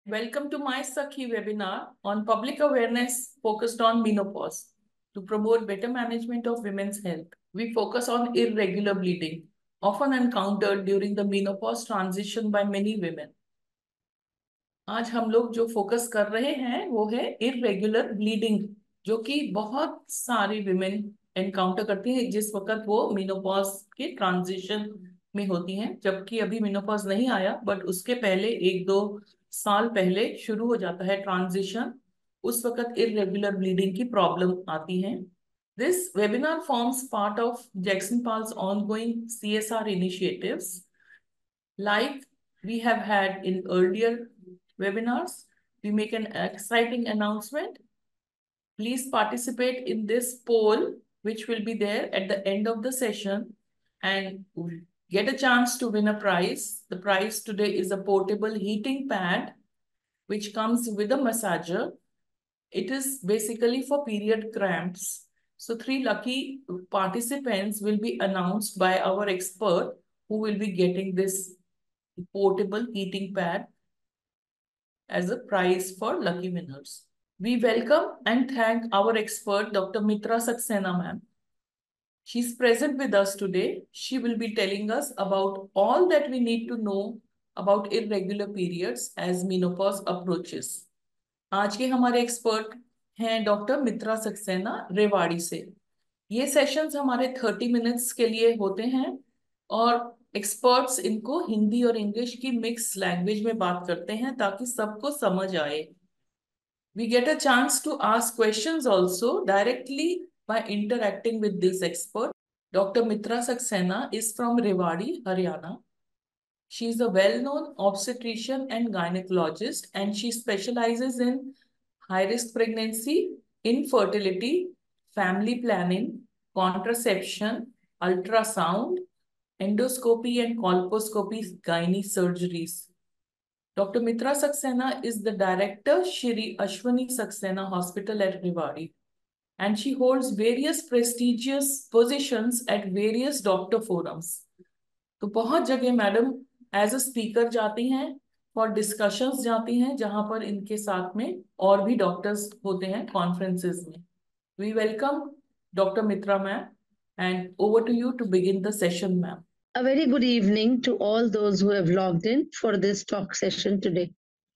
Welcome to my Sakhi webinar on public awareness focused on menopause. To promote better management of women's health, we focus on irregular bleeding, often encountered during the menopause transition by many women. आज हम लोग जो focus कर रहे हैं वो है irregular bleeding, जो कि बहुत सारी विमेन एनकाउंटर करती हैं जिस वक्त वो मेनोपॉज के ट्रांजिशन में होती हैं। जबकि अभी मेनोपॉज नहीं आया, बट उसके पहले 1-2 साल पहले शुरू हो जाता है ट्रांजिशन। उस वक्त इरेगुलर ब्लीडिंग की प्रॉब्लम आती है। This webinar forms part of Jackson Pals ongoing CSR initiatives like we have had in earlier webinars. We make an exciting announcement. Please participate in this poll, which will be there at the end of the session, and get a chance to win a prize. The prize today is a portable heating pad, which comes with a massager. It is basically for period cramps. So 3 lucky participants will be announced by our expert who will be getting this portable heating pad as a prize for lucky winners. We welcome and thank our expert, Dr. Mitra Saxena ma'am. She's present with us today. She will be telling us about all that we need to know about irregular periods as menopause approaches. आज के हमारे expert हैं doctor मित्रा सक्सेना रेवाड़ी से। ये sessions हमारे 30 minutes के लिए होते हैं और एक्सपर्ट्स इनको हिंदी और इंग्लिश की मिक्स लैंग्वेज में बात करते हैं ताकि सबको समझ आए। We get a chance to ask questions also directly by interacting with this expert. Dr. Mitra Saxena is from Rewari, Haryana. She is a well-known obstetrician and gynecologist, and she specializes in high-risk pregnancy, infertility, family planning, contraception, ultrasound, endoscopy and colposcopy gynae surgeries. Dr. Mitra Saxena is the director, Shri Ashwani Saxena Hospital at Rewari, and she holds various prestigious positions at various doctor forums. तो बहुत जगह madam as a speaker जाती हैं, for discussions जाती हैं, जहां पर इनके साथ में और भी डॉक्टर्स होते हैं कॉन्फ्रेंसेस में। We welcome doctor Mitra ma'am and over to you to begin the session ma'am. A very good evening to all those who have logged in for this talk session today.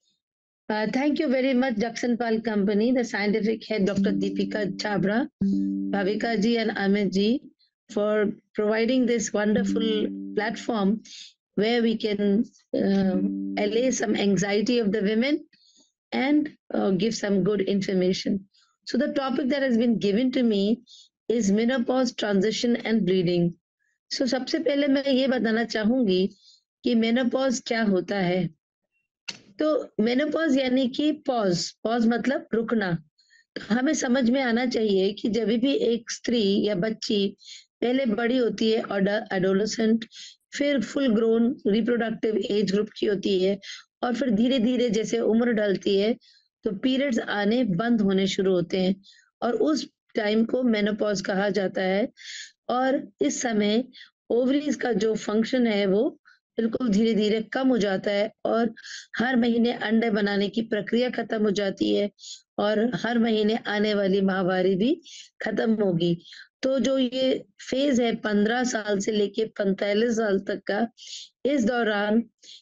Thank you very much, Jackson Pal Company, the scientific head, Dr. Deepika Chabra, Bhavika ji and Amit ji, for providing this wonderful platform where we can allay some anxiety of the women and give some good information. So the topic that has been given to me is menopause, transition and bleeding. So सबसे पहले मैं ये बताना चाहूंगी कि menopause क्या होता है। तो मेनोपॉज यानी कि पॉज मतलब रुकना। तो हमें समझ में आना चाहिए कि जब भी एक स्त्री या बच्ची पहले बड़ी होती है, एडोलेसेंट, फिर full grown reproductive age group की होती है, और फिर धीरे धीरे जैसे उम्र ढलती है तो पीरियड्स आने बंद होने शुरू होते हैं, और उस टाइम को मेनोपॉज कहा जाता है। और इस समय ओवरीज का जो फंक्शन है वो बिल्कुल धीरे धीरे कम हो जाता है, और हर महीने अंडे बनाने की प्रक्रिया खत्म हो जाती है, और हर महीने आने वाली माहवारी भी खत्म होगी। तो जो ये फेज है 15 साल से लेके 45 साल तक का, इस दौरान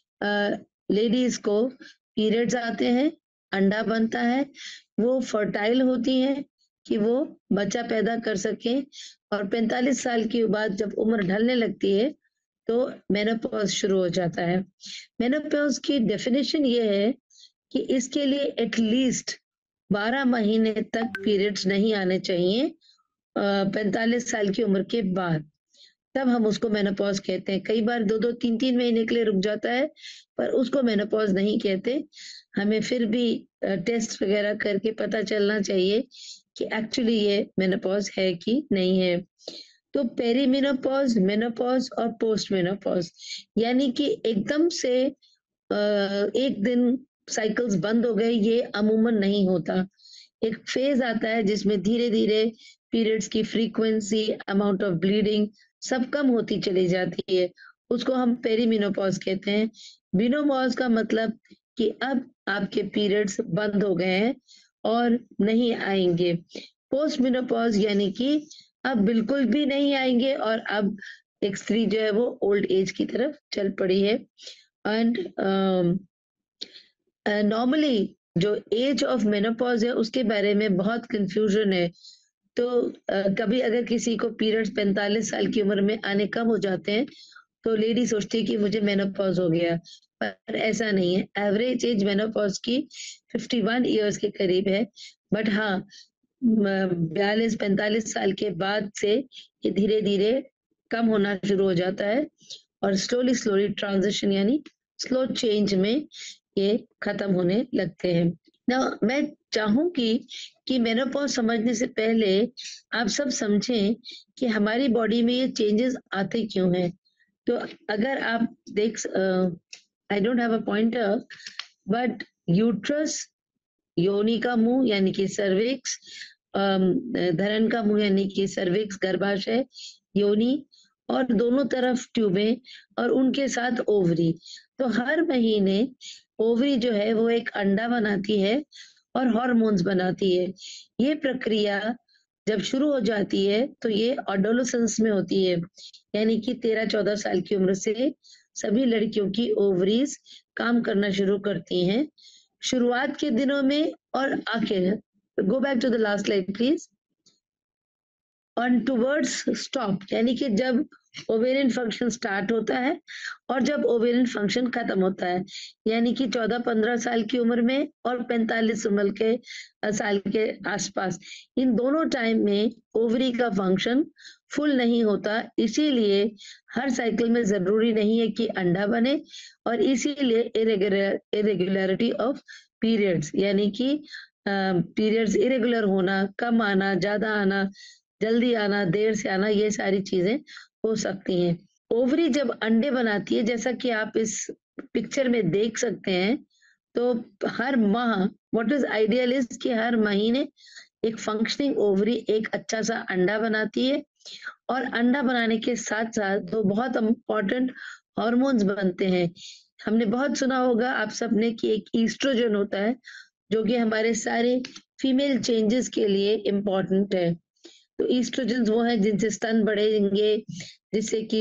लेडीज को पीरियड्स आते हैं, अंडा बनता है, वो फर्टाइल होती हैं कि वो बच्चा पैदा कर सकें, और 45 साल के बाद जब उम्र ढलने लगती है तो मेनोपॉज शुरू हो जाता है। मेनोपॉज की डेफिनेशन ये है कि इसके लिए एटलीस्ट 12 महीने तक पीरियड्स नहीं आने चाहिए 45 साल की उम्र के बाद, तब हम उसको मेनोपॉज कहते हैं। कई बार 2-2, 3-3 महीने के लिए रुक जाता है, पर उसको मेनोपॉज नहीं कहते। हमें फिर भी टेस्ट वगैरह करके पता चलना चाहिए कि एक्चुअली ये मेनोपॉज है कि नहीं है। तो पेरीमेनोपॉज, मेनोपॉज और पोस्ट मेनोपॉज, यानी कि एकदम से एक दिन साइकिल्स बंद हो गए, ये अमूमन नहीं होता। एक फेज आता है जिसमें धीरे धीरे पीरियड्स की फ्रीक्वेंसी, अमाउंट ऑफ ब्लीडिंग सब कम होती चली जाती है, उसको हम पेरीमेनोपॉज कहते हैं। मेनोपॉज का मतलब कि अब आपके पीरियड्स बंद हो गए हैं और नहीं आएंगे। पोस्ट मेनोपॉज यानी कि अब बिल्कुल भी नहीं आएंगे और अब एक स्त्री जो है वो ओल्ड एज की तरफ चल पड़ी है। एंड नॉर्मली जो एज ऑफ मेनोपॉज है उसके बारे में बहुत कंफ्यूजन है। तो कभी अगर किसी को पीरियड्स 45 साल की उम्र में आने कम हो जाते हैं तो लेडी सोचती है कि मुझे मेनोपॉज हो गया, पर ऐसा नहीं है। एवरेज एज मेनोपॉज की 51 इयर्स के करीब है। बट हाँ, 42-45 साल के बाद से ये धीरे धीरे कम होना शुरू हो जाता है और स्लोली स्लोली ट्रांजिशन यानी स्लो चेंज में ये खत्म होने लगते हैं। ना मैं चाहूंगी कि मेनोपॉज समझने से पहले आप सब समझें कि हमारी बॉडी में ये चेंजेस आते क्यों हैं। तो अगर आप देख, I don't have a pointer, but uterus, योनि का मुंह यानी कि सर्विक्स, धरन का मुंह यानी कि सर्विक्स, गर्भाशय, योनि और दोनों तरफ ट्यूबें और उनके साथ ओवरी। तो हर महीने ओवरी जो है वो एक अंडा बनाती है और हार्मोन्स बनाती है। ये प्रक्रिया जब शुरू हो जाती है तो ये एडोलेसेंस में होती है, यानी कि 13-14 साल की उम्र से सभी लड़कियों की ओवरीज काम करना शुरू करती हैं। शुरुआत के दिनों में और आखिर, go back to the last slide please, on towards stop यानी कि जब ओवेरियन फंक्शन स्टार्ट होता है और जब ओवेरियन फंक्शन खत्म होता है, यानी कि 14-15 साल की उम्र में और 45 उम्र के साल के आसपास, इन दोनों टाइम में ओवरी का फंक्शन फुल नहीं होता। इसीलिए हर साइकिल में जरूरी नहीं है कि अंडा बने और इसीलिए इरेगुलरिटी ऑफ पीरियड्स यानी कि पीरियड्स इरेगुलर होना, कम आना, ज्यादा आना, जल्दी आना, देर से आना, ये सारी चीजें हो सकती हैं। ओवरी जब अंडे बनाती है, जैसा कि आप इस पिक्चर में देख सकते हैं, तो हर माह व्हाट इज आइडियल इज कि हर महीने एक फंक्शनिंग ओवरी एक अच्छा सा अंडा बनाती है और अंडा बनाने के साथ साथ दो बहुत इंपॉर्टेंट हार्मोन्स बनते हैं। हमने बहुत सुना होगा आप सबने कि एक ईस्ट्रोजन होता है जो कि हमारे सारे फीमेल चेंजेस के लिए इम्पोर्टेंट है। तो ईस्ट्रोजन वो है जिनसे स्तन बढ़ेंगे, जिससे कि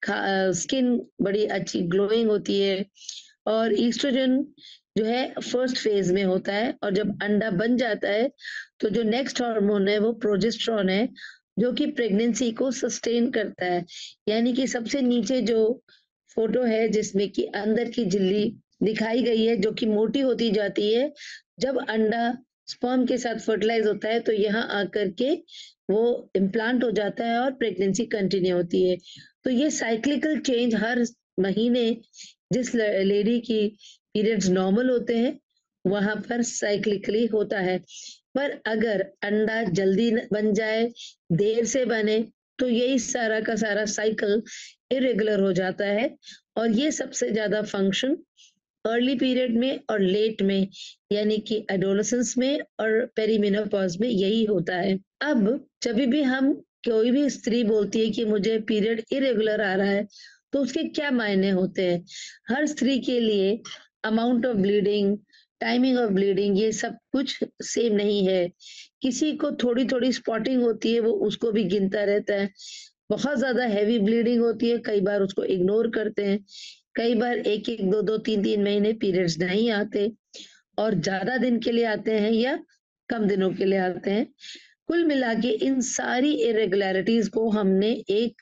स्किन बड़ी अच्छी ग्लोइंग होती है। और ईस्ट्रोजन जो है फर्स्ट फेज में होता है और जब अंडा बन जाता है तो जो नेक्स्ट हार्मोन है वो प्रोजेस्टेरॉन है जो कि प्रेगनेंसी को सस्टेन करता है। यानी कि सबसे नीचे जो फोटो है जिसमें कि अंदर की झिल्ली दिखाई गई है जो कि मोटी होती जाती है, जब अंडा स्पर्म के साथ फर्टिलाइज होता है तो यहाँ आकर के वो इम्प्लांट हो जाता है और प्रेगनेंसी कंटिन्यू होती है। तो ये साइक्लिकल चेंज हर महीने जिस लेडी की पीरियड्स नॉर्मल होते हैं वहां पर साइक्लिकली होता है। पर अगर अंडा जल्दी बन जाए, देर से बने, तो यही सारा का सारा साइकिल इरेगुलर हो जाता है और ये सबसे ज्यादा फंक्शन अर्ली पीरियड में और लेट में यानी कि एडोलेसेंस में और पेरीमेनोपॉज में यही होता है। अब जब भी हम कोई भी स्त्री बोलती है कि मुझे पीरियड इरेगुलर आ रहा है तो उसके क्या मायने होते हैं। हर स्त्री के लिए amount of bleeding, timing of bleeding, ये सब कुछ सेम नहीं है। किसी को थोड़ी थोड़ी स्पॉटिंग होती है वो उसको भी गिनता रहता है। बहुत ज्यादा हैवी ब्लीडिंग होती है, कई बार उसको इग्नोर करते हैं। कई बार 1-1, 2-2, 3-3 महीने पीरियड्स नहीं आते और ज्यादा दिन के लिए आते हैं या कम दिनों के लिए आते हैं। कुल मिला के इन सारी इरेगुलरिटीज को हमने एक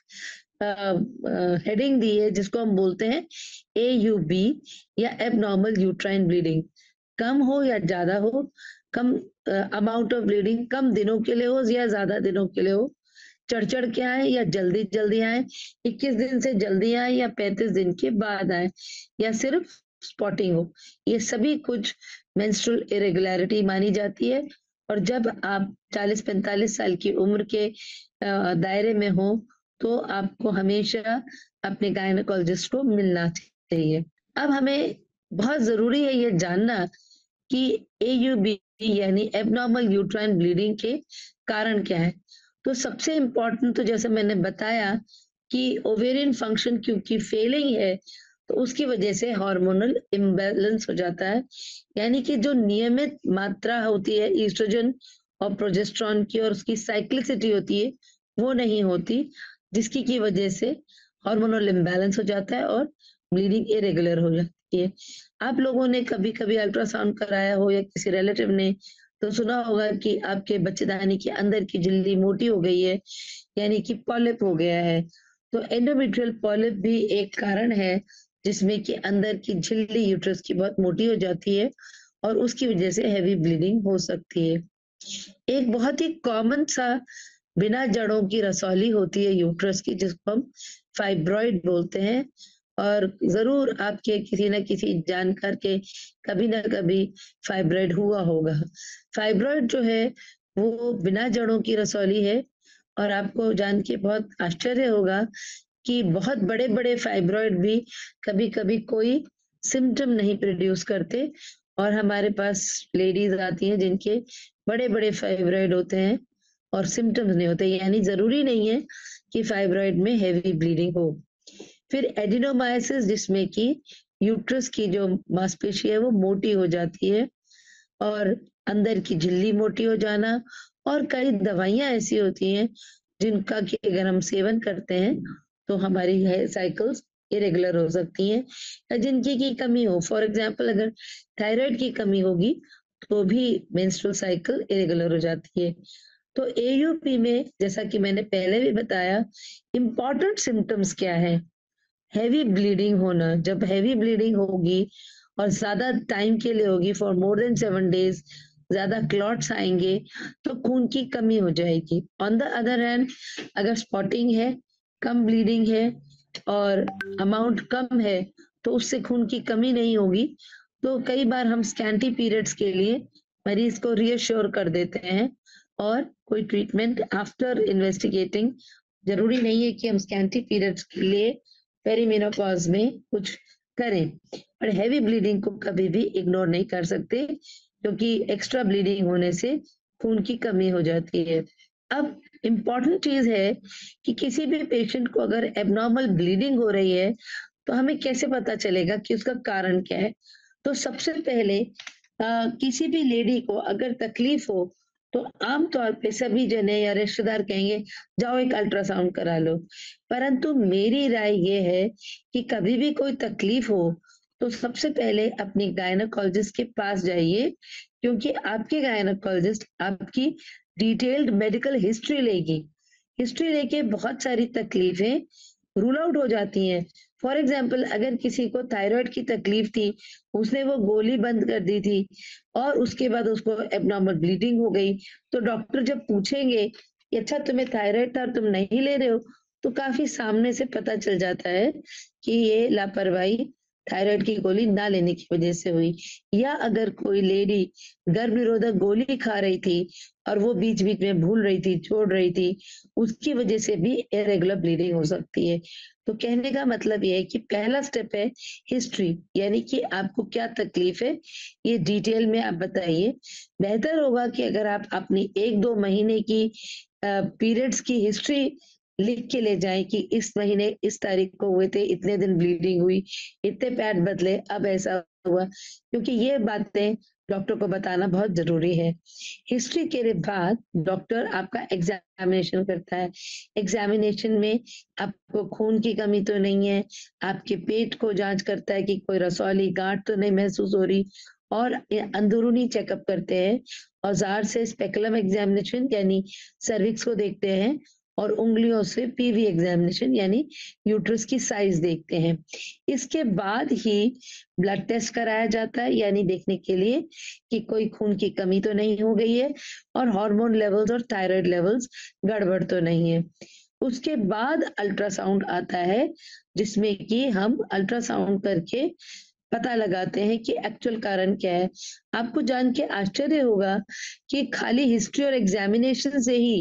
हेडिंग दी है जिसको हम बोलते हैं AUB या एबनॉर्मल यूट्राइन ब्लीडिंग। कम हो या ज्यादा हो, कम अमाउंट ऑफ ब्लीडिंग कम दिनों के लिए हो या ज्यादा दिनों के लिए हो, चढ़ के आए या जल्दी जल्दी आए, 21 दिन से जल्दी आए या 35 दिन के बाद आए, या सिर्फ स्पॉटिंग हो, ये सभी कुछ मेंस्ट्रुअल इरेगुलरिटी मानी जाती है। और जब आप 40-45 साल की उम्र के दायरे में हो तो आपको हमेशा अपने गायनेकोलॉजिस्ट को मिलना चाहिए। अब हमें बहुत जरूरी है ये जानना कि AUB यानी एबनॉर्मल यूट्राइन ब्लीडिंग के कारण क्या है। तो सबसे इम्पोर्टेंट तो जैसे मैंने बताया कि ओवेरियन फंक्शन क्योंकि फेलिंग है तो उसकी वजह से हार्मोनल इम्बैलेंस हो जाता है, यानी कि जो नियमित मात्रा होती है ईस्ट्रोजन और प्रोजेस्टेरॉन की और उसकी साइक्लिसिटी होती है वो नहीं होती, जिसकी की वजह से हार्मोनल इम्बैलेंस हो जाता है और ब्लीडिंग इरेगुलर हो जाती है। आप लोगों ने कभी कभी अल्ट्रासाउंड कराया हो या किसी रिलेटिव ने तो सुना होगा कि आपके बच्चेदानी के अंदर की झिल्ली मोटी हो गई है, यानी कि पॉलिप हो गया है। तो एंडोमेट्रियल पॉलिप भी एक कारण है जिसमें कि अंदर की झिल्ली यूट्रस की बहुत मोटी हो जाती है और उसकी वजह से हैवी ब्लीडिंग हो सकती है। एक बहुत ही कॉमन सा बिना जड़ों की रसौली होती है यूट्रस की, जिसको हम फाइब्रॉइड बोलते हैं, और जरूर आपके किसी न किसी जानकार के कभी ना कभी फाइब्रॉइड हुआ होगा। फाइब्रॉइड जो है वो बिना जड़ों की रसौली है, और आपको जान के बहुत आश्चर्य होगा कि बहुत बड़े बड़े फाइब्रॉइड भी कभी कभी कोई सिम्टम नहीं प्रोड्यूस करते, और हमारे पास लेडीज आती हैं जिनके बड़े बड़े फाइब्रॉइड होते हैं और सिम्टम्स नहीं होते, यानी जरूरी नहीं है कि फाइब्रॉइड में हेवी ब्लीडिंग हो। फिर एडिनोमायोसिस, जिसमें कि यूट्रस की जो मांसपेशी है वो मोटी हो जाती है और अंदर की झिल्ली मोटी हो जाना, और कई दवाइयां ऐसी होती हैं जिनका कि अगर हम सेवन करते हैं तो हमारी साइकिल्स इरेगुलर हो सकती हैं, या जिनकी की कमी हो, फॉर एग्जांपल अगर थायराइड की कमी होगी तो भी मेंस्ट्रुअल साइकिल इरेगुलर हो जाती है। तो एयूपी में जैसा कि मैंने पहले भी बताया, इंपॉर्टेंट सिम्टम्स क्या है? हैवी ब्लीडिंग होना, जब हैवी ब्लीडिंग होगी और ज्यादा टाइम के लिए होगी, फॉर मोर देन 7 days, ज्यादा क्लॉट्स आएंगे तो खून की कमी हो जाएगी। ऑन द अदर हैंड, अगर स्पॉटिंग है, कम ब्लीडिंग है और अमाउंट कम है, तो उससे खून की कमी नहीं होगी। तो कई बार हम स्कैंटी पीरियड्स के लिए मरीज को रीअश्योर कर देते हैं और कोई ट्रीटमेंट आफ्टर इन्वेस्टिगेटिंग, जरूरी नहीं है कि हम स्कैंटी पीरियड्स के लिए पेरीमेनोपॉज में कुछ करें, पर हैवी ब्लीडिंग को कभी भी इग्नोर नहीं कर सकते, क्योंकि एक्स्ट्रा ब्लीडिंग होने से खून की कमी हो जाती है। अब इम्पॉर्टेंट चीज है कि किसी भी पेशेंट को अगर एबनॉर्मल ब्लीडिंग हो रही है तो हमें कैसे पता चलेगा कि उसका कारण क्या है? तो सबसे पहले किसी भी लेडी को अगर तकलीफ हो तो आमतौर पे सभी जने या रिश्तेदार कहेंगे जाओ एक अल्ट्रासाउंड करा लो, परंतु मेरी राय ये है कि कभी भी कोई तकलीफ हो तो सबसे पहले अपनी गायनेकोलॉजिस्ट के पास जाइए, क्योंकि आपके गायनेकोलॉजिस्ट आपकी डिटेल्ड मेडिकल हिस्ट्री लेगी। हिस्ट्री लेके बहुत सारी तकलीफें रूल आउट हो जाती हैं। फॉर एग्जाम्पल, अगर किसी को थायराइड की तकलीफ थी, उसने वो गोली बंद कर दी थी और उसके बाद उसको एबनॉर्मल ब्लीडिंग हो गई, तो डॉक्टर जब पूछेंगे कि अच्छा तुम्हें थायराइड था तुम नहीं ले रहे हो, तो काफी सामने से पता चल जाता है कि ये लापरवाही थायराइड की गोली ना लेने की वजह से हुई। या अगर कोई लेडी गर्भ निरोधक गोली खा रही थी और वो बीच बीच में भूल रही थी, छोड़ रही थी, उसकी वजह से भी इरेगुलर ब्लीडिंग हो सकती है। तो कहने का मतलब ये है कि पहला स्टेप है हिस्ट्री, यानी कि आपको क्या तकलीफ है ये डिटेल में आप बताइए। बेहतर होगा कि अगर आप अपनी 1-2 महीने की पीरियड्स की हिस्ट्री लिख के ले जाएं कि इस महीने इस तारीख को हुए थे, इतने दिन ब्लीडिंग हुई, इतने पैड बदले, अब ऐसा हुआ, क्योंकि ये बातें डॉक्टर को बताना बहुत जरूरी है। हिस्ट्री के बाद डॉक्टर आपका एग्जामिनेशन करता है। एग्जामिनेशन में आपको खून की कमी तो नहीं है, आपके पेट को जांच करता है कि कोई रसौली गांठ तो नहीं महसूस हो रही, और अंदरूनी चेकअप करते हैं। औजार से स्पेकुलम एग्जामिनेशन यानी सर्विक्स को देखते हैं, और उंगलियों से पीवी एग्जामिनेशन यानी यूट्रस की साइज देखते हैं। इसके बाद ही ब्लड टेस्ट कराया जाता है, यानी देखने के लिए कि कोई खून की कमी तो नहीं हो गई है और हार्मोन लेवल्स और थायराइड लेवल्स गड़बड़ तो नहीं है। उसके बाद अल्ट्रासाउंड आता है, जिसमें कि हम अल्ट्रासाउंड करके पता लगाते हैं कि एक्चुअल कारण क्या है। आपको जान के आश्चर्य होगा कि खाली हिस्ट्री और एग्जामिनेशन से ही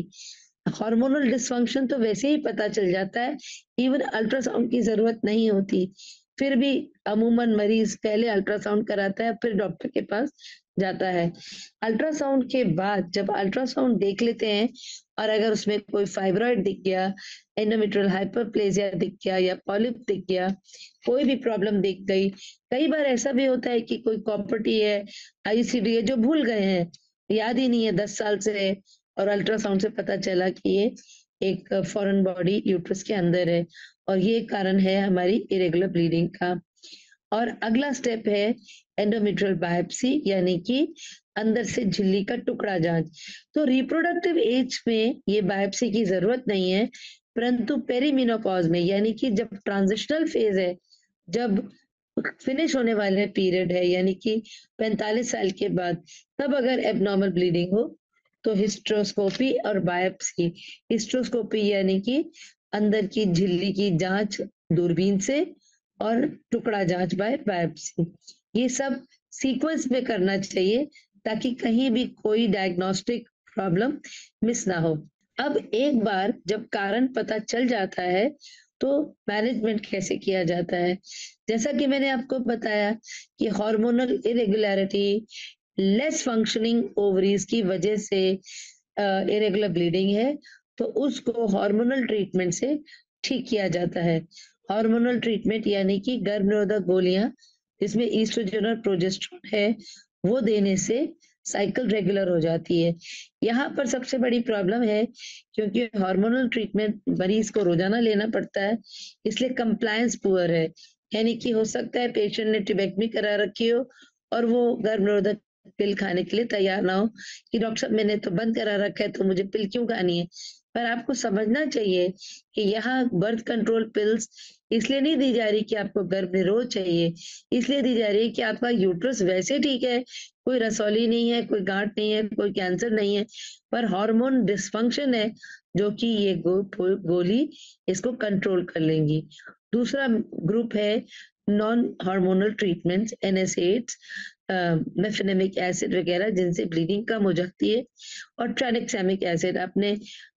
हार्मोनल डिसफंक्शन तो वैसे ही पता चल जाता है, इवन अल्ट्रासाउंड की जरूरत नहीं होती। फिर भी अमूमन मरीज पहले अल्ट्रासाउंड कराता है, फिर डॉक्टर के पास जाता है। अल्ट्रासाउंड के बाद जब अल्ट्रासाउंड देख लेते हैं और अगर उसमें कोई फाइब्रॉइड दिख गया, एंडोमेट्रियल हाइपरप्लेजिया दिख गया या पॉलिप दिख गया, कोई भी प्रॉब्लम दिख गई, कई बार ऐसा भी होता है कि कोई कॉपर्टी है, आईसीडी है, जो भूल गए हैं, याद ही नहीं है 10 साल से, और अल्ट्रासाउंड से पता चला कि ये एक फॉरेन बॉडी यूट्रस के अंदर है और ये कारण है हमारी इरेगुलर ब्लीडिंग का। और अगला स्टेप है एंडोमेट्रियल बायोप्सी, यानी कि अंदर से झिल्ली का टुकड़ा जांच। तो रिप्रोडक्टिव एज में ये बायोप्सी की जरूरत नहीं है, परंतु पेरीमेनोपॉज में, यानी कि जब ट्रांजिशनल फेज है, जब फिनिश होने वाले पीरियड है, यानी कि 45 साल के बाद, तब अगर एबनॉर्मल ब्लीडिंग हो तो हिस्ट्रोस्कोपी और बायोप्सी। हिस्ट्रोस्कोपी यानी कि अंदर की झिल्ली की जांच दूरबीन से, और टुकड़ा जांच बाय बायोप्सी। ये सब सीक्वेंस में करना चाहिए ताकि कहीं भी कोई डायग्नोस्टिक प्रॉब्लम मिस ना हो। अब एक बार जब कारण पता चल जाता है तो मैनेजमेंट कैसे किया जाता है, जैसा कि मैंने आपको बताया कि hormonal irregularity, less functioning ovaries की वजह से इरेगुलर ब्लीडिंग है, तो उसको हार्मोनल ट्रीटमेंट से ठीक किया जाता है। हार्मोनल ट्रीटमेंट यानी कि गर्भनिरोधक गोलियां जिसमें ईस्ट्रोजन और प्रोजेस्टेरोन है, वो देने से साइकिल रेगुलर हो जाती है। यहाँ पर सबसे बड़ी प्रॉब्लम है क्योंकि हार्मोनल ट्रीटमेंट मरीज को रोजाना लेना पड़ता है, इसलिए कंप्लायंस पुअर है। यानी कि हो सकता है पेशेंट ने ट्यूबेक्टमी करा रखी हो और वो गर्भनिरोधक पिल खाने के लिए तैयार ना हो कि डॉक्टर साहब मैंने तो बंद करा रखा है तो मुझे पिल क्यों खानी है। पर आपको समझना चाहिए कि यहाँ बर्थ कंट्रोल पिल्स इसलिए नहीं दी जा रही कि आपको गर्भ निरोध चाहिए, इसलिए दी जा रही है कि आपका यूट्रस वैसे ठीक है, कोई रसौली नहीं है, कोई गांठ नहीं है, कोई कैंसर नहीं है, पर हार्मोन डिसफंक्शन है जो कि ये गोली इसको कंट्रोल कर लेंगी। दूसरा ग्रुप है non hormonal treatments, NSAIDs, mefenamic acid वगैरह, जिनसे ब्लीडिंग कम हो जाती है, और ट्रानेक्सामिक एसिड। आपने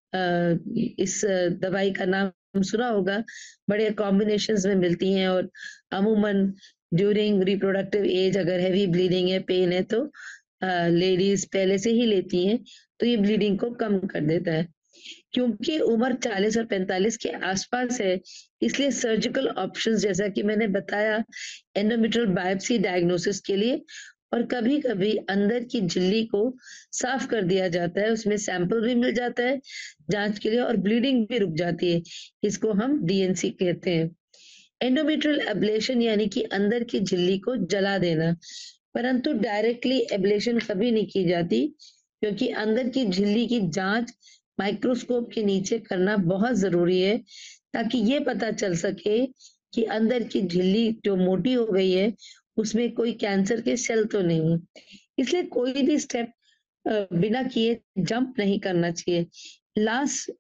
इस दवाई का नाम सुना होगा, बड़े कॉम्बिनेशंस में मिलती हैं और अमूमन ड्यूरिंग रिप्रोडक्टिव एज अगर हैवी ब्लीडिंग है, पेन है, तो लेडीज पहले से ही लेती हैं, तो ये ब्लीडिंग को कम कर देता है। क्योंकि उम्र 40 और 45 के आसपास है, इसलिए सर्जिकल ऑप्शंस जैसा कि मैंने बताया, एंडोमेट्रियल बायोप्सी डायग्नोसिस के लिए, और कभी कभी अंदर की झिल्ली को साफ कर दिया जाता है, उसमें सैंपल भी मिल जाता है जांच के लिए और ब्लीडिंग भी रुक जाती है, इसको हम DNC कहते हैं। एंडोमेट्रियल एब्लेशन यानी कि अंदर की झिल्ली को जला देना, परंतु डायरेक्टली एब्लेशन कभी नहीं की जाती क्योंकि अंदर की झिल्ली की जांच माइक्रोस्कोप के नीचे करना बहुत जरूरी है ताकि ये पता चल सके कि अंदर की झिल्ली जो मोटी हो गई है उसमें कोई कैंसर के सेल तो नहीं। इसलिए कोई भी स्टेप बिना किए जंप नहीं करना चाहिए। लास्ट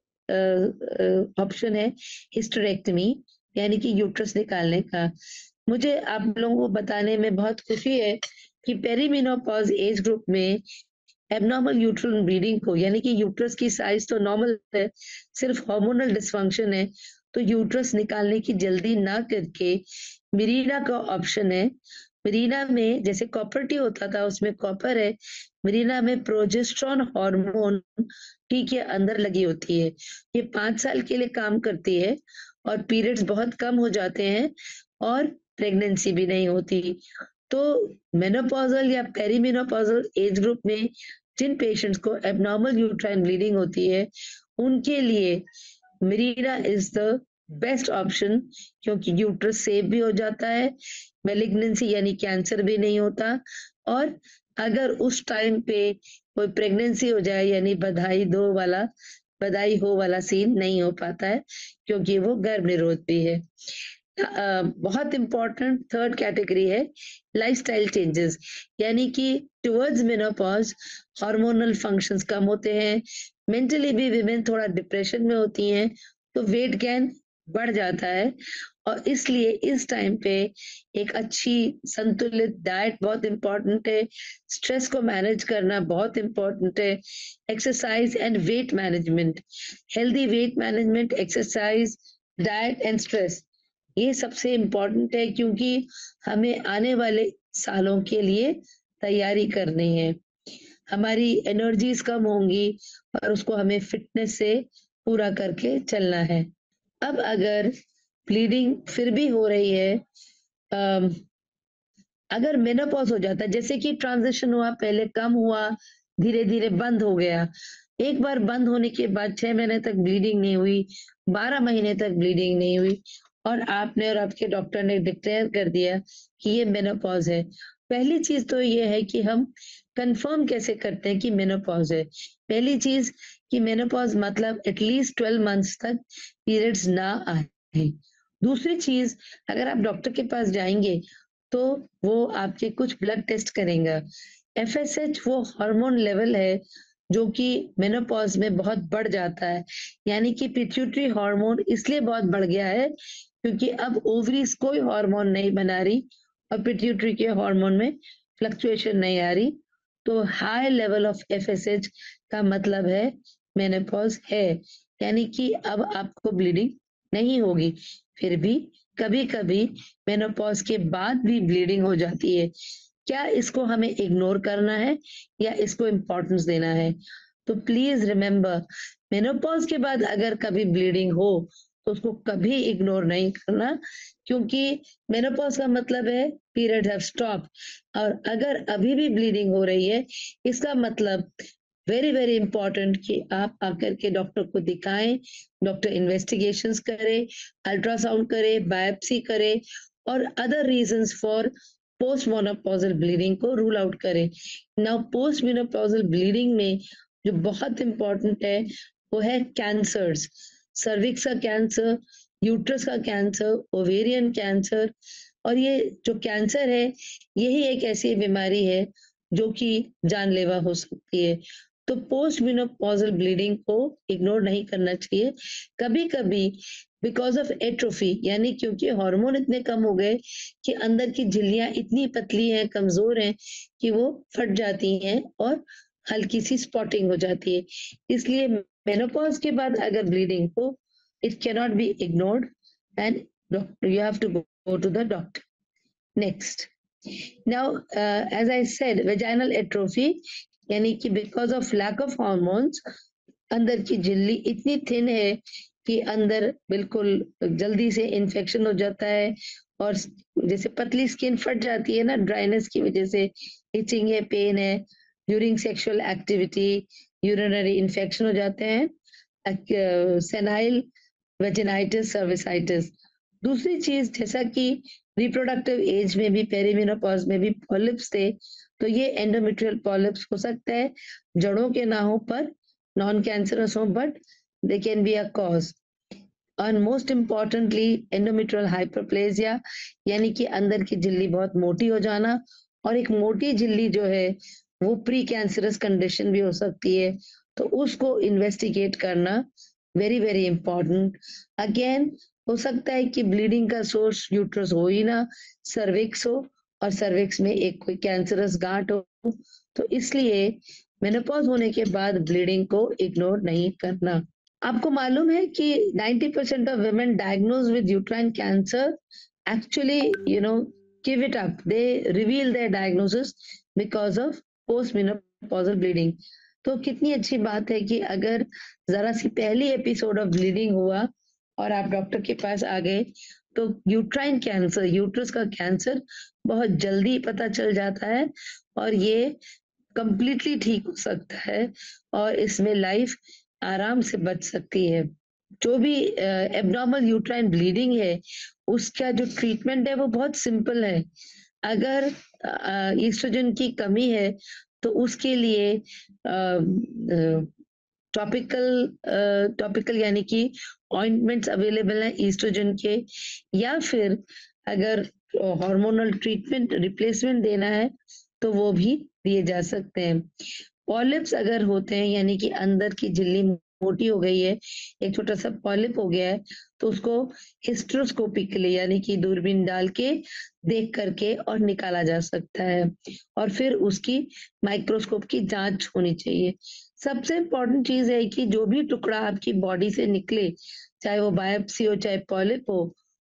ऑप्शन है हिस्टेरेक्टमी, यानी कि यूट्रस निकालने का। मुझे आप लोगों को बताने में बहुत खुशी है कि पेरीमेनोपॉज एज ग्रुप में एबनॉर्मल यूट्रल ब्लीडिंग को, यानी कि यूट्रस की साइज तो नॉर्मल है, सिर्फ हार्मोनल डिसफंक्शन है, तो यूट्रस निकालने की जल्दी ना करके मिरीना का ऑप्शन है। मिरीना में जैसे कॉपर टी होता था उसमें कॉपर है, मिरीना में प्रोजेस्टेरोन हार्मोन टी के अंदर लगी होती है। ये 5 साल के लिए काम करती है और पीरियड्स बहुत कम हो जाते हैं और प्रेगनेंसी भी नहीं होती। तो मेनोपॉजल या पेरीमेनोपॉजल एज ग्रुप में जिन पेशेंट्स को एबनॉर्मल यूट्राइन ब्लीडिंग होती है उनके लिए Mirena is the best option, क्योंकि यूट्रस सेफ भी हो जाता है, मेलिग्नेंसी यानी कैंसर भी नहीं होता, और अगर उस टाइम पे कोई प्रेगनेंसी हो जाए यानी बधाई हो वाला सीन नहीं हो पाता है क्योंकि वो गर्भ निरोध भी है। बहुत इंपॉर्टेंट थर्ड कैटेगरी है लाइफस्टाइल चेंजेस, यानी कि टुवर्ड्स मेनोपॉज हार्मोनल फंक्शंस कम होते हैं, मेंटली भी विमेन थोड़ा डिप्रेशन में होती हैं, तो वेट गेन बढ़ जाता है, और इसलिए इस टाइम पे एक अच्छी संतुलित डाइट बहुत इंपॉर्टेंट है, स्ट्रेस को मैनेज करना बहुत इंपॉर्टेंट है, exercise and weight management, healthy weight management, exercise, diet and stress, ये सबसे इम्पोर्टेंट है क्योंकि हमें आने वाले सालों के लिए तैयारी करनी है। हमारी एनर्जीज कम होंगी और उसको हमें फिटनेस से पूरा करके चलना है। अब अगर ब्लीडिंग फिर भी हो रही है, अगर मेनोपॉज हो जाता है, जैसे कि ट्रांजिशन हुआ, पहले कम हुआ, धीरे धीरे बंद हो गया, एक बार बंद होने के बाद 6 महीने तक ब्लीडिंग नहीं हुई, 12 महीने तक ब्लीडिंग नहीं हुई और आपने और आपके डॉक्टर ने डिक्लेयर कर दिया कि ये मेनोपॉज है। पहली चीज तो ये है कि हम कंफर्म कैसे करते हैं कि मेनोपॉज है। पहली चीज कि मेनोपॉज मतलब एटलीस्ट 12 मंथ्स तक पीरियड्स ना आए। दूसरी चीज, अगर आप डॉक्टर के पास जाएंगे तो वो आपके कुछ ब्लड टेस्ट करेगा। एफएसएच वो हार्मोन लेवल है जो कि मेनोपॉज में बहुत बढ़ जाता है, यानी कि पिट्यूटरी हार्मोन इसलिए बहुत बढ़ गया है क्योंकि अब ओवरीज कोई हार्मोन नहीं बना रही और पिट्यूटरी के हार्मोन में फ्लक्चुएशन नहीं आ रही, तो हाई लेवल ऑफ एफएसएच का मतलब है मेनोपॉज है, यानी कि अब आपको ब्लीडिंग नहीं होगी। फिर भी कभी कभी मेनोपॉज के बाद भी ब्लीडिंग हो जाती है। क्या इसको हमें इग्नोर करना है या इसको इम्पोर्टेंस देना है? तो प्लीज रिमेम्बर, मेनोपॉज के बाद अगर कभी ब्लीडिंग हो तो उसको कभी इग्नोर नहीं करना, क्योंकि मेनोपॉज का मतलब है पीरियड हैव स्टॉप, और अगर अभी भी ब्लीडिंग हो रही है इसका मतलब वेरी वेरी इंपॉर्टेंट कि आप आकर के डॉक्टर को दिखाएं, डॉक्टर इन्वेस्टिगेशंस करे, अल्ट्रासाउंड करे, बायोप्सी करे और other reasons for post menopausal bleeding को रूल आउट करें। नाउ पोस्ट मेनोपॉजल ब्लीडिंग में जो बहुत इंपॉर्टेंट है वो है कैंसर्स, सर्विक्स का कैंसर, यूट्रस का कैंसर, ओवेरियन कैंसर। और ये जो कैंसर है यही एक ऐसी बीमारी है जो कि जानलेवा हो सकती है। तो पोस्ट मेनोपॉजल ब्लीडिंग को इग्नोर नहीं करना चाहिए। कभी कभी बिकॉज ऑफ एट्रोफी, यानी क्योंकि हार्मोन इतने कम हो गए कि अंदर की झिल्लियां इतनी पतली हैं, कमजोर हैं कि वो फट जाती हैं और हल्की सी स्पॉटिंग हो जाती है। इसलिए मेनोपॉज के बाद अगर ब्लीडिंग हो, it cannot be ignored and you have to go to the doctor. Next, now as I said, vaginal atrophy यानी कि because of lack of hormones अंदर की झिल्ली इतनी थिन है कि अंदर बिल्कुल जल्दी से इन्फेक्शन हो जाता है और जैसे पतली स्किन फट जाती है ना ड्राइनेस की वजह से, इचिंग है, पेन है, during sexual activity urinary infection हो जाते हैं, सेनाइल वेजिनाइटिस, सर्विसाइटिस। दूसरी चीज, जैसा कि रिप्रोडक्टिव एज में भी पेरीमेनोपॉज में भी पॉलिप्स थे, तो ये एंडोमेट्रियल पॉलिप्स हो सकता है, जड़ों के ना हो पर नॉन कैंसरस हो, but they can be a cause. और मोस्ट इम्पॉर्टेंटली एंडोमेट्रियल हाइपरप्लेजिया, यानी कि अंदर की झिल्ली बहुत मोटी हो जाना, और एक मोटी झिल्ली जो है वो प्री कैंसरस कंडीशन भी हो सकती है, तो उसको इन्वेस्टिगेट करना वेरी वेरी इंपॉर्टेंट। अगेन हो सकता है कि ब्लीडिंग का सोर्स यूट्रस हो ही ना, सर्विक्स हो, और सर्विक्स में एक कोई कैंसरस गांठ हो, तो इसलिए मेनोपॉज होने के बाद ब्लीडिंग को इग्नोर नहीं करना। आपको मालूम है कि 90% of women diagnosed with uterine cancer actually, give it up. They reveal their diagnosis because of postmenopausal bleeding. तो कितनी अच्छी बात है कि अगर जरा सी पहली एपिसोड ऑफ ब्लीडिंग हुआ और आप डॉक्टर के पास आ गए तो यूट्राइन कैंसर, यूट्रस का कैंसर बहुत जल्दी पता चल जाता है और ये कंप्लीटली ठीक हो सकता है और इसमें लाइफ आराम से बच सकती है। जो भी एब्नॉर्मल यूट्राइन ब्लीडिंग है उसका जो ट्रीटमेंट है वो बहुत सिंपल है। अगर ईस्ट्रोजन की कमी है तो उसके लिए टॉपिकल यानी कि ऑइंटमेंट्स अवेलेबल हैं ईस्ट्रोजन के, या फिर अगर हार्मोनल ट्रीटमेंट रिप्लेसमेंट देना है तो वो भी दिए जा सकते हैं। पॉलिप्स अगर होते हैं यानी कि अंदर की झिल्ली मोटी हो गई है, एक छोटा सा पॉलिप हो गया है, तो उसको हिस्ट्रोस्कोपिकली यानी कि दूरबीन डाल के देख करके और निकाला जा सकता है और फिर उसकी माइक्रोस्कोप की जांच होनी चाहिए। सबसे इम्पोर्टेंट चीज है कि जो भी टुकड़ा आपकी बॉडी से निकले, चाहे वो बायोप्सी हो चाहे पॉलिप हो,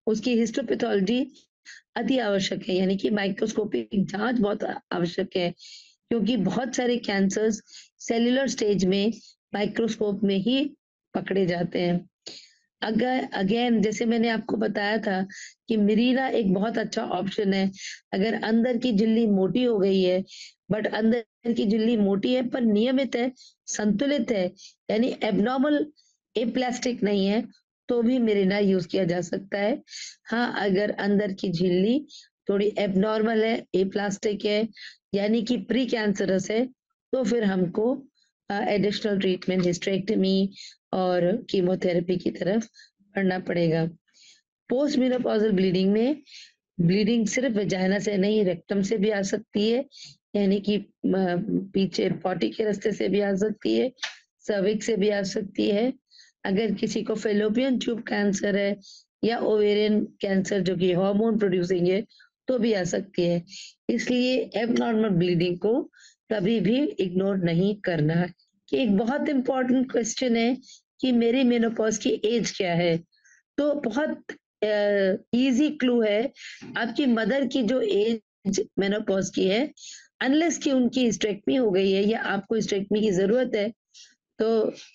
उसकी हिस्टोपैथोलॉजी अति आवश्यक है, यानी कि माइक्रोस्कोपिक जांच बहुत आवश्यक है, क्योंकि बहुत सारे कैंसर्स सेल्यूलर स्टेज में माइक्रोस्कोप में ही पकड़े जाते हैं। अगर अगेन जैसे मैंने आपको बताया था कि मिरीना एक बहुत अच्छा ऑप्शन है। अगर अंदर की झिल्ली मोटी हो गई है, बट अंदर की झिल्ली मोटी है पर नियमित है, संतुलित है, यानी एबनॉर्मल एप्लास्टिक नहीं है, तो भी मिरीना यूज किया जा सकता है। हाँ, अगर अंदर की झिल्ली थोड़ी एबनॉर्मल है, एप्लास्टिक है, यानी कि प्री कैंसरस है, तो फिर हमको एडिशनल ट्रीटमेंट हिस्टेरेक्टमी और कीमोथेरेपी की तरफ बढ़ना पड़ेगा। पोस्ट मेनोपॉजल ब्लीडिंग में ब्लीडिंग सिर्फ वजाइना से नहीं, रेक्टम से भी आ सकती है, यानी कि पीछे पॉटी के रास्ते से भी आ सकती है, सर्विक्स से भी आ सकती है। अगर किसी को फेलोपियन ट्यूब कैंसर है या ओवेरियन कैंसर जो कि हार्मोन प्रोड्यूसिंग है, तो भी आ सकती है। इसलिए एबनॉर्मल ब्लीडिंग को कभी भी इग्नोर नहीं करना है। कि एक बहुत इंपॉर्टेंट क्वेश्चन है कि मेरी मेनोपॉज की एज क्या है, तो बहुत इजी क्लू है, आपकी मदर की जो एज मेनोपॉज की है, अनलेस कि उनकी हिस्टेरेक्टमी हो गई है या आपको हिस्टेरेक्टमी की जरूरत है, तो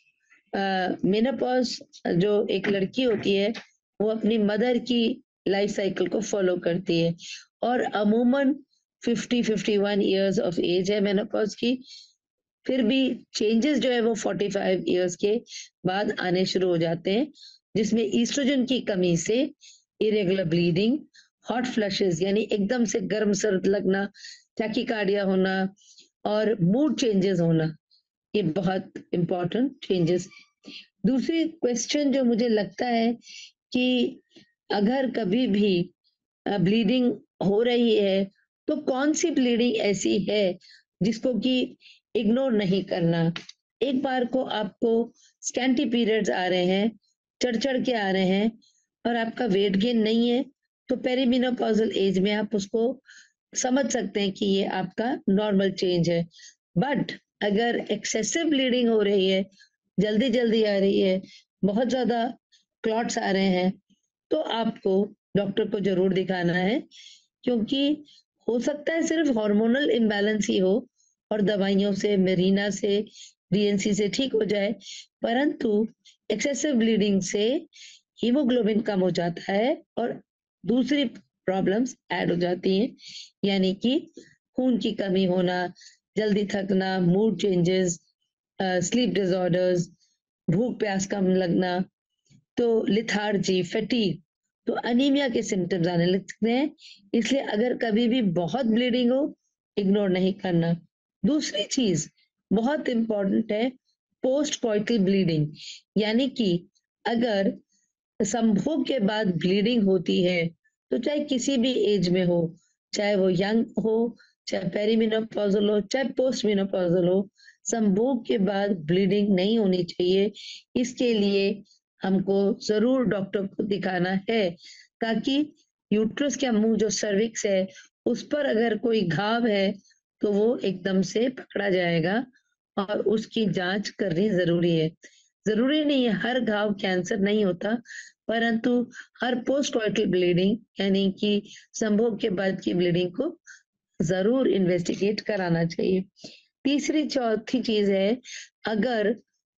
मेनोपॉज जो एक लड़की होती है वो अपनी मदर की लाइफ साइकिल को फॉलो करती है, और अमूमन 50-51 इयर्स ऑफ एज है मेनोपॉज की। फिर भी चेंजेस जो है वो 45 इयर्स के बाद आने शुरू हो जाते हैं, जिसमें ईस्ट्रोजन की कमी से इरेगुलर ब्लीडिंग, हॉट फ्लशेस यानी एकदम से गर्म सर्द लगना, टैकीकार्डिया होना और मूड चेंजेस होना, ये बहुत इंपॉर्टेंट चेंजेस। दूसरी क्वेश्चन जो मुझे लगता है कि अगर कभी भी ब्लीडिंग हो रही है, तो कौन सी ब्लीडिंग ऐसी है जिसको कि इग्नोर नहीं करना। एक बार को आपको स्कैंटी पीरियड्स आ रहे हैं, चढ़ के आ रहे हैं, और आपका वेट गेन नहीं है, तो पेरीमेनोपॉजल एज में आप उसको समझ सकते हैं कि ये आपका नॉर्मल चेंज है। बट अगर एक्सेसिव ब्लीडिंग हो रही है, जल्दी जल्दी आ रही है, बहुत ज्यादा क्लॉट्स आ रहे हैं, तो आपको डॉक्टर को जरूर दिखाना है, क्योंकि हो सकता है सिर्फ हार्मोनल इम्बैलेंस ही हो और दवाइयों से, मेरीना से, डीएनसी से ठीक हो जाए, परंतु एक्सेसिव ब्लीडिंग से हीमोग्लोबिन कम हो जाता है और दूसरी प्रॉब्लम्स ऐड हो जाती हैं, यानी कि खून की कमी होना, जल्दी थकना, मूड चेंजेस, स्लीप डिसऑर्डर्स, भूख प्यास कम लगना, तो लिथार्जी, फैटीग, तो अनीमिया के सिम्टम्स आने लगते हैं। इसलिए अगर कभी भी बहुत ब्लीडिंग हो, इग्नोर नहीं करना। दूसरी चीज बहुत इंपॉर्टेंट है, पोस्ट कॉइटल ब्लीडिंग, यानी कि अगर संभोग के बाद ब्लीडिंग होती है, तो चाहे किसी भी एज में हो, चाहे वो यंग हो, चाहे पेरीमेनोपॉजल हो, चाहे पोस्ट मेनोपॉजल हो, संभोग के बाद ब्लीडिंग नहीं होनी चाहिए। इसके लिए हमको जरूर डॉक्टर को दिखाना है, ताकि यूट्रस का मुंह जो सर्विक्स है उस पर अगर कोई घाव है तो वो एकदम से पकड़ा जाएगा और उसकी जांच करनी जरूरी है। जरूरी नहीं है हर घाव कैंसर नहीं होता, परंतु हर पोस्ट कॉइटल ब्लीडिंग यानी कि संभोग के बाद की ब्लीडिंग को जरूर इन्वेस्टिगेट कराना चाहिए। तीसरी चौथी चीज है, अगर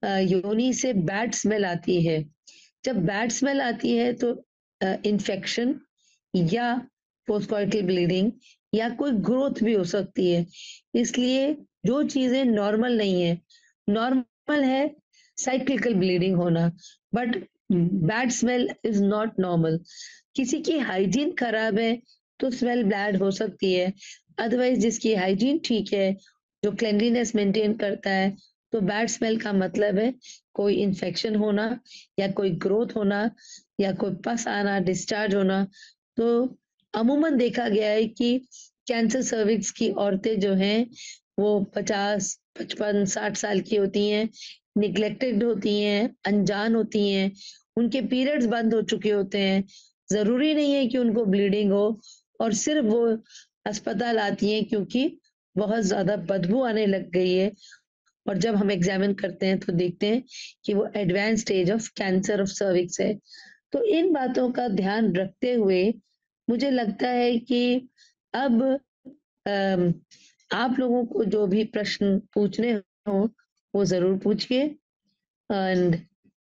योनि से बैड स्मेल आती है, जब बैड स्मेल आती है तो इन्फेक्शन या पोस्टकॉइटल ब्लीडिंग या कोई ग्रोथ भी हो सकती है। इसलिए जो चीजें नॉर्मल नहीं है, नॉर्मल है साइक्लिकल ब्लीडिंग होना, but bad smell is not normal. किसी की हाइजीन खराब है तो स्मेल बैड हो सकती है, अदरवाइज जिसकी हाइजीन ठीक है, जो क्लेanलीनेस मेंटेन करता है, तो बैड स्मेल का मतलब है कोई इन्फेक्शन होना या कोई ग्रोथ होना या कोई पस आना, डिस्चार्ज होना। तो अमूमन देखा गया है कि कैंसर सर्विक्स की औरतें जो हैं वो 50, 55, 60 साल की होती हैं, निग्लेक्टेड होती हैं, अनजान होती हैं, उनके पीरियड्स बंद हो चुके होते हैं, जरूरी नहीं है कि उनको ब्लीडिंग हो, और सिर्फ वो अस्पताल आती हैं क्योंकि बहुत ज्यादा बदबू आने लग गई है, और जब हम एग्जामिन करते हैं तो देखते हैं कि वो advance stage of cancer of cervix है। तो इन बातों का ध्यान रखते हुए मुझे लगता है कि अब आप लोगों को जो भी प्रश्न पूछने हो वो जरूर पूछिए। And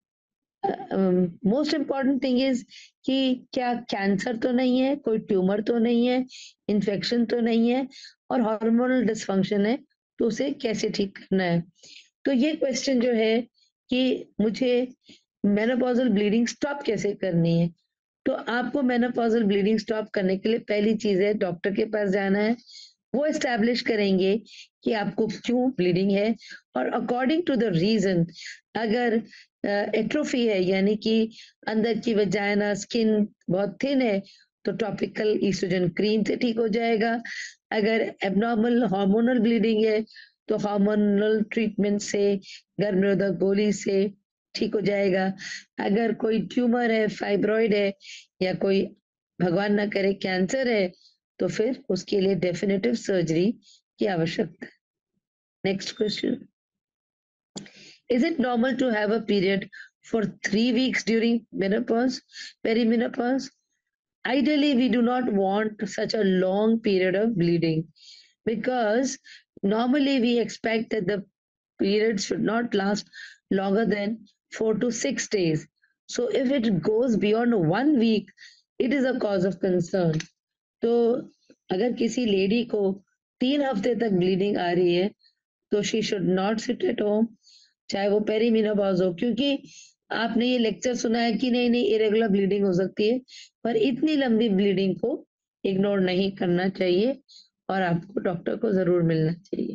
most important thing is कि क्या कैंसर तो नहीं है, कोई ट्यूमर तो नहीं है, इन्फेक्शन तो नहीं है, और हार्मोनल डिसफंक्शन है, तो उसे कैसे ठीक करना है। तो ये क्वेश्चन जो है कि मुझे मेनोपॉजल ब्लीडिंग स्टॉप कैसे करनी है, तो आपको मेनोपॉजल ब्लीडिंग स्टॉप करने के लिए पहली चीज है डॉक्टर के पास जाना है। वो एस्टैब्लिश करेंगे कि आपको क्यों ब्लीडिंग है, और अकॉर्डिंग टू द रीजन, अगर एट्रोफी है यानी कि अंदर की वजाइना स्किन बहुत थिन है, तो टॉपिकल ईस्ट्रोजन क्रीम से ठीक हो जाएगा। अगर एबनॉर्मल हार्मोनल ब्लीडिंग है तो हार्मोनल ट्रीटमेंट से, गर्भनिरोधक गोली से ठीक हो जाएगा। अगर कोई ट्यूमर है, फाइब्रॉइड है, या कोई भगवान ना करे कैंसर है, तो फिर उसके लिए डेफिनेटिव सर्जरी की आवश्यकता है। Next question, is it normal to have a period for 3 weeks during menopause, perimenopause? Ideally, we do not want such a long period of bleeding, because normally we expect that the period should not last longer than 4 to 6 days. So if it goes beyond 1 week, it is a cause of concern. तो अगर किसी lady को 3 हफ्ते तक bleeding आ रही है तो she should not sit at home, चाहे वो पेरीमेनोपॉज हो, क्योंकि आपने ये लेक्चर सुना है कि नहीं नहीं इरेगुलर ब्लीडिंग हो सकती है, पर इतनी लंबी ब्लीडिंग को इग्नोर नहीं करना चाहिए और आपको डॉक्टर को जरूर मिलना चाहिए।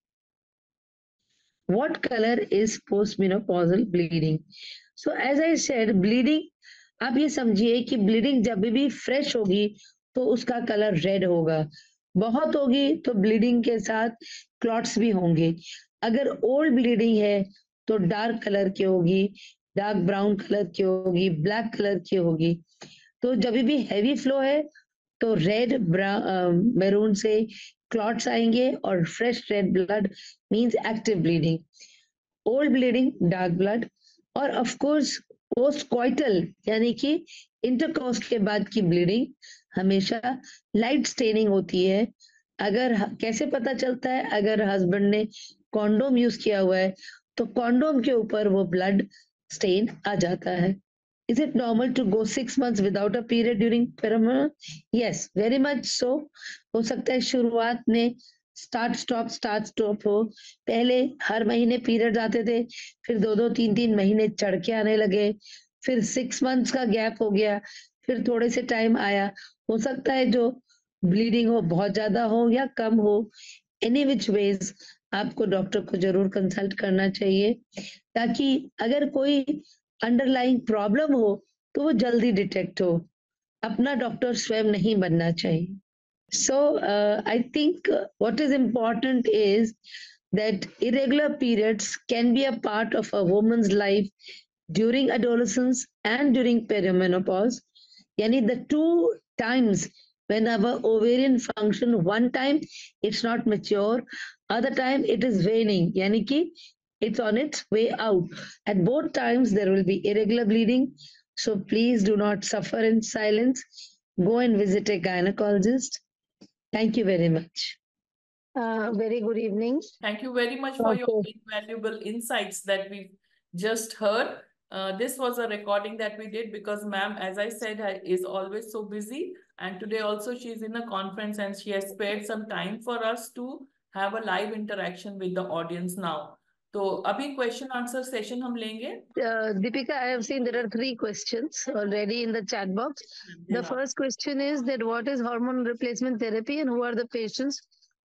What color is postmenopausal bleeding? So as I said, bleeding, आप ये समझिए कि ब्लीडिंग जब भी फ्रेश होगी तो उसका कलर रेड होगा, बहुत होगी तो ब्लीडिंग के साथ क्लॉट्स भी होंगे। अगर ओल्ड ब्लीडिंग है तो डार्क कलर की होगी, डार्क ब्राउन कलर की होगी, ब्लैक कलर की होगी। तो जब भी हैवी फ्लो है तो रेड मैरून से क्लॉट्स आएंगे, और fresh red blood means active bleeding, old bleeding dark blood, और ऑफ कोर्स पोस्ट कॉइटल यानी कि इंटरकोर्स के बाद की ब्लीडिंग हमेशा लाइट स्टेनिंग होती है। अगर कैसे पता चलता है, अगर हस्बैंड ने कॉन्डोम यूज किया हुआ है तो कॉन्डोम के ऊपर वो ब्लड स्टेन आ जाता है। Is it normal to go 6 months without a period during perimenopause? Yes, very much so. हो सकता है शुरुआत में स्टार्ट स्टॉप हो, पहले हर महीने पीरियड आते थे, फिर 2-2 3-3 महीने चढ़ के आने लगे, फिर 6 मंथ्स का गैप हो गया, फिर थोड़े से टाइम आया। हो सकता है जो ब्लीडिंग हो बहुत ज्यादा हो या कम हो, एनी विच वेज आपको डॉक्टर को जरूर कंसल्ट करना चाहिए, ताकि अगर कोई अंडरलाइंग प्रॉब्लम हो तो वो जल्दी डिटेक्ट हो। अपना डॉक्टर स्वयं नहीं बनना चाहिए। So I think what is important is that irregular periods can be a part of a woman's life during adolescence and during perimenopause. Yani the two times when our ovarian function, one time it's not mature, other time it is waning, yani ki it's on its way out. At both times there will be irregular bleeding. So please do not suffer in silence. Go and visit a gynecologist. Thank you very much. Very good evening. Thank you very much for your invaluable insights that we've just heard. This was a recording that we did because ma'am, as I said, is always so busy. And today also she's in a conference and she has spared some time for us to have a live interaction with the audience now. तो अभी question answer session हम लेंगे। Deepika, I have seen there are 3 questions already in the chat box. The first question is that what is hormone replacement therapy and who are the patients,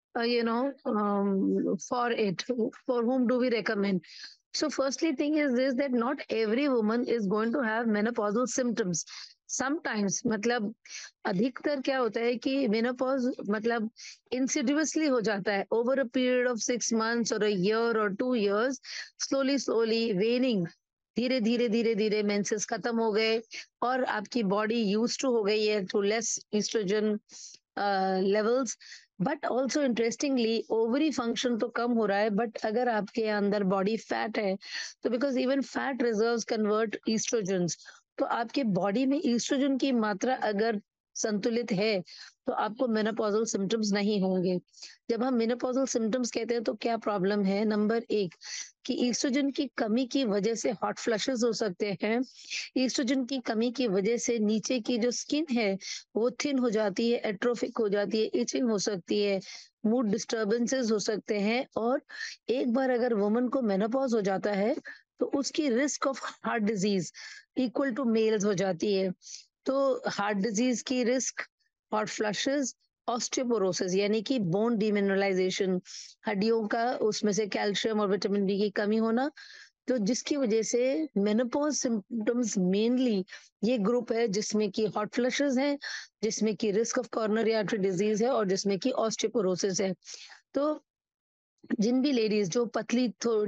for it? For whom do we recommend? So firstly thing is this, that not every woman is going to have menopausal symptoms. Sometimes मतलब अधिकतर क्या होता है कि menopause मतलब इंसिडियसली हो जाता है over a period of 6 months और अ ईयर और 2 years, स्लोली वेनिंग, धीरे धीरे मेंसेस खत्म हो गए और आपकी बॉडी यूज्ड टू हो गई है to less oestrogen levels. But also interestingly ovary function तो कम हो रहा है, बट अगर आपके अंदर बॉडी फैट है तो because even fat reserves convert oestrogens, तो आपके बॉडी में ईस्ट्रोजन की मात्रा अगर संतुलित है तो आपको मेनोपॉजल सिम्टम्स नहीं होंगे। जब हम मेनोपॉजल सिम्टम्स कहते हैं तो क्या प्रॉब्लम है? नंबर 1 कि ईस्ट्रोजन की कमी की वजह से हॉट फ्लशेस हो सकते हैं। ईस्ट्रोजन की कमी की वजह से नीचे की जो स्किन है वो थिन हो जाती है, एट्रोफिक हो जाती है, इचिंग हो सकती है, मूड डिस्टर्बेंसेस हो सकते हैं। और एक बार अगर वुमन को मेनोपॉज हो जाता है तो उसकी risk of heart disease equal to males हो जाती है। तो हार्ट डिजीज की रिस्क, हॉट फ्लशेस, ऑस्टियोपोरोसिस यानी कि बोन डिमिनरलाइजेशन, हड्डियों का उसमें से कैल्शियम और विटामिन डी की कमी होना, तो जिसकी वजह से मेनोपॉज सिम्टम्स मेनली ये ग्रुप है जिसमें कि हॉट फ्लशेस है, जिसमें कि risk of coronary artery disease है और जिसमें कि ऑस्टियोपोरोसिस है। तो जिन भी लेडीज जो पतली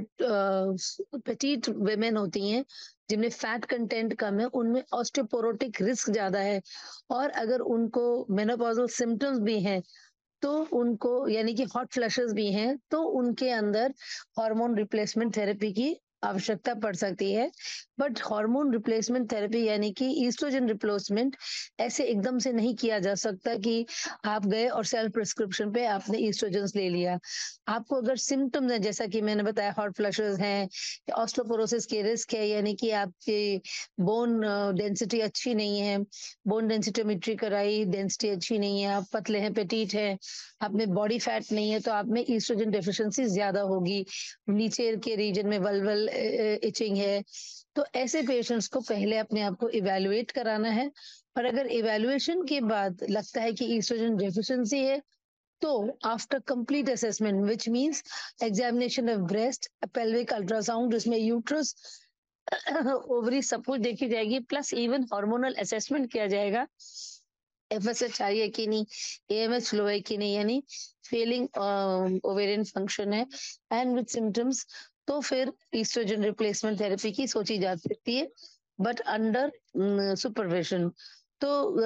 पेटीट वेमेन होती हैं जिनमें फैट कंटेंट कम है उनमें ऑस्टियोपोरोटिक रिस्क ज्यादा है। और अगर उनको मेनोपॉजल सिम्टम्स भी हैं तो उनको यानी कि हॉट फ्लशेस भी हैं तो उनके अंदर हार्मोन रिप्लेसमेंट थेरेपी की आवश्यकता पड़ सकती है। बट हार्मोन रिप्लेसमेंट थेरेपी यानी कि ईस्ट्रोजन रिप्लेसमेंट ऐसे एकदम से नहीं किया जा सकता कि आप गए और सेल्फ प्रिस्क्रिप्शन पे आपने ईस्ट्रोजन ले लिया। आपको अगर सिम्टम्स है जैसा कि मैंने बताया हॉट फ्लशेस हैं, ऑस्टियोपोरोसिस की रिस्क है यानी कि आपकी बोन डेंसिटी अच्छी नहीं है, बोन डेंसिटोमेट्री कराई, डेंसिटी अच्छी नहीं है, आप पतले हैं, पेटीट है, आप में बॉडी फैट नहीं है, तो आप में ईस्ट्रोजन डेफिशिएंसी ज्यादा होगी, नीचे के रीजन में वल्वल इचिंग है। तो ऐसे पेशेंट्स को पहले अपने आप को इवेलुएट कराना है। और अगर इवेलुएशन के बाद लगता है कि ईस्ट्रोजन डेफिशिएंसी है तो after complete assessment which means examination of breast, pelvic ultrasound जिसमें यूट्रस, ओवरी सब कुछ देखी जाएगी, प्लस इवन हार्मोनल असेसमेंट किया जाएगा, एफएसएच हाई है कि नहीं, एएमएच लो है कि नहीं, यानी फेलिंग ओवेरियन फंक्शन है एंड विद सिम्टम्स, तो फिर ईस्ट्रोजन रिप्लेसमेंट थेरेपी की सोची जा सकती है बट अंडर सुपरविजन। तो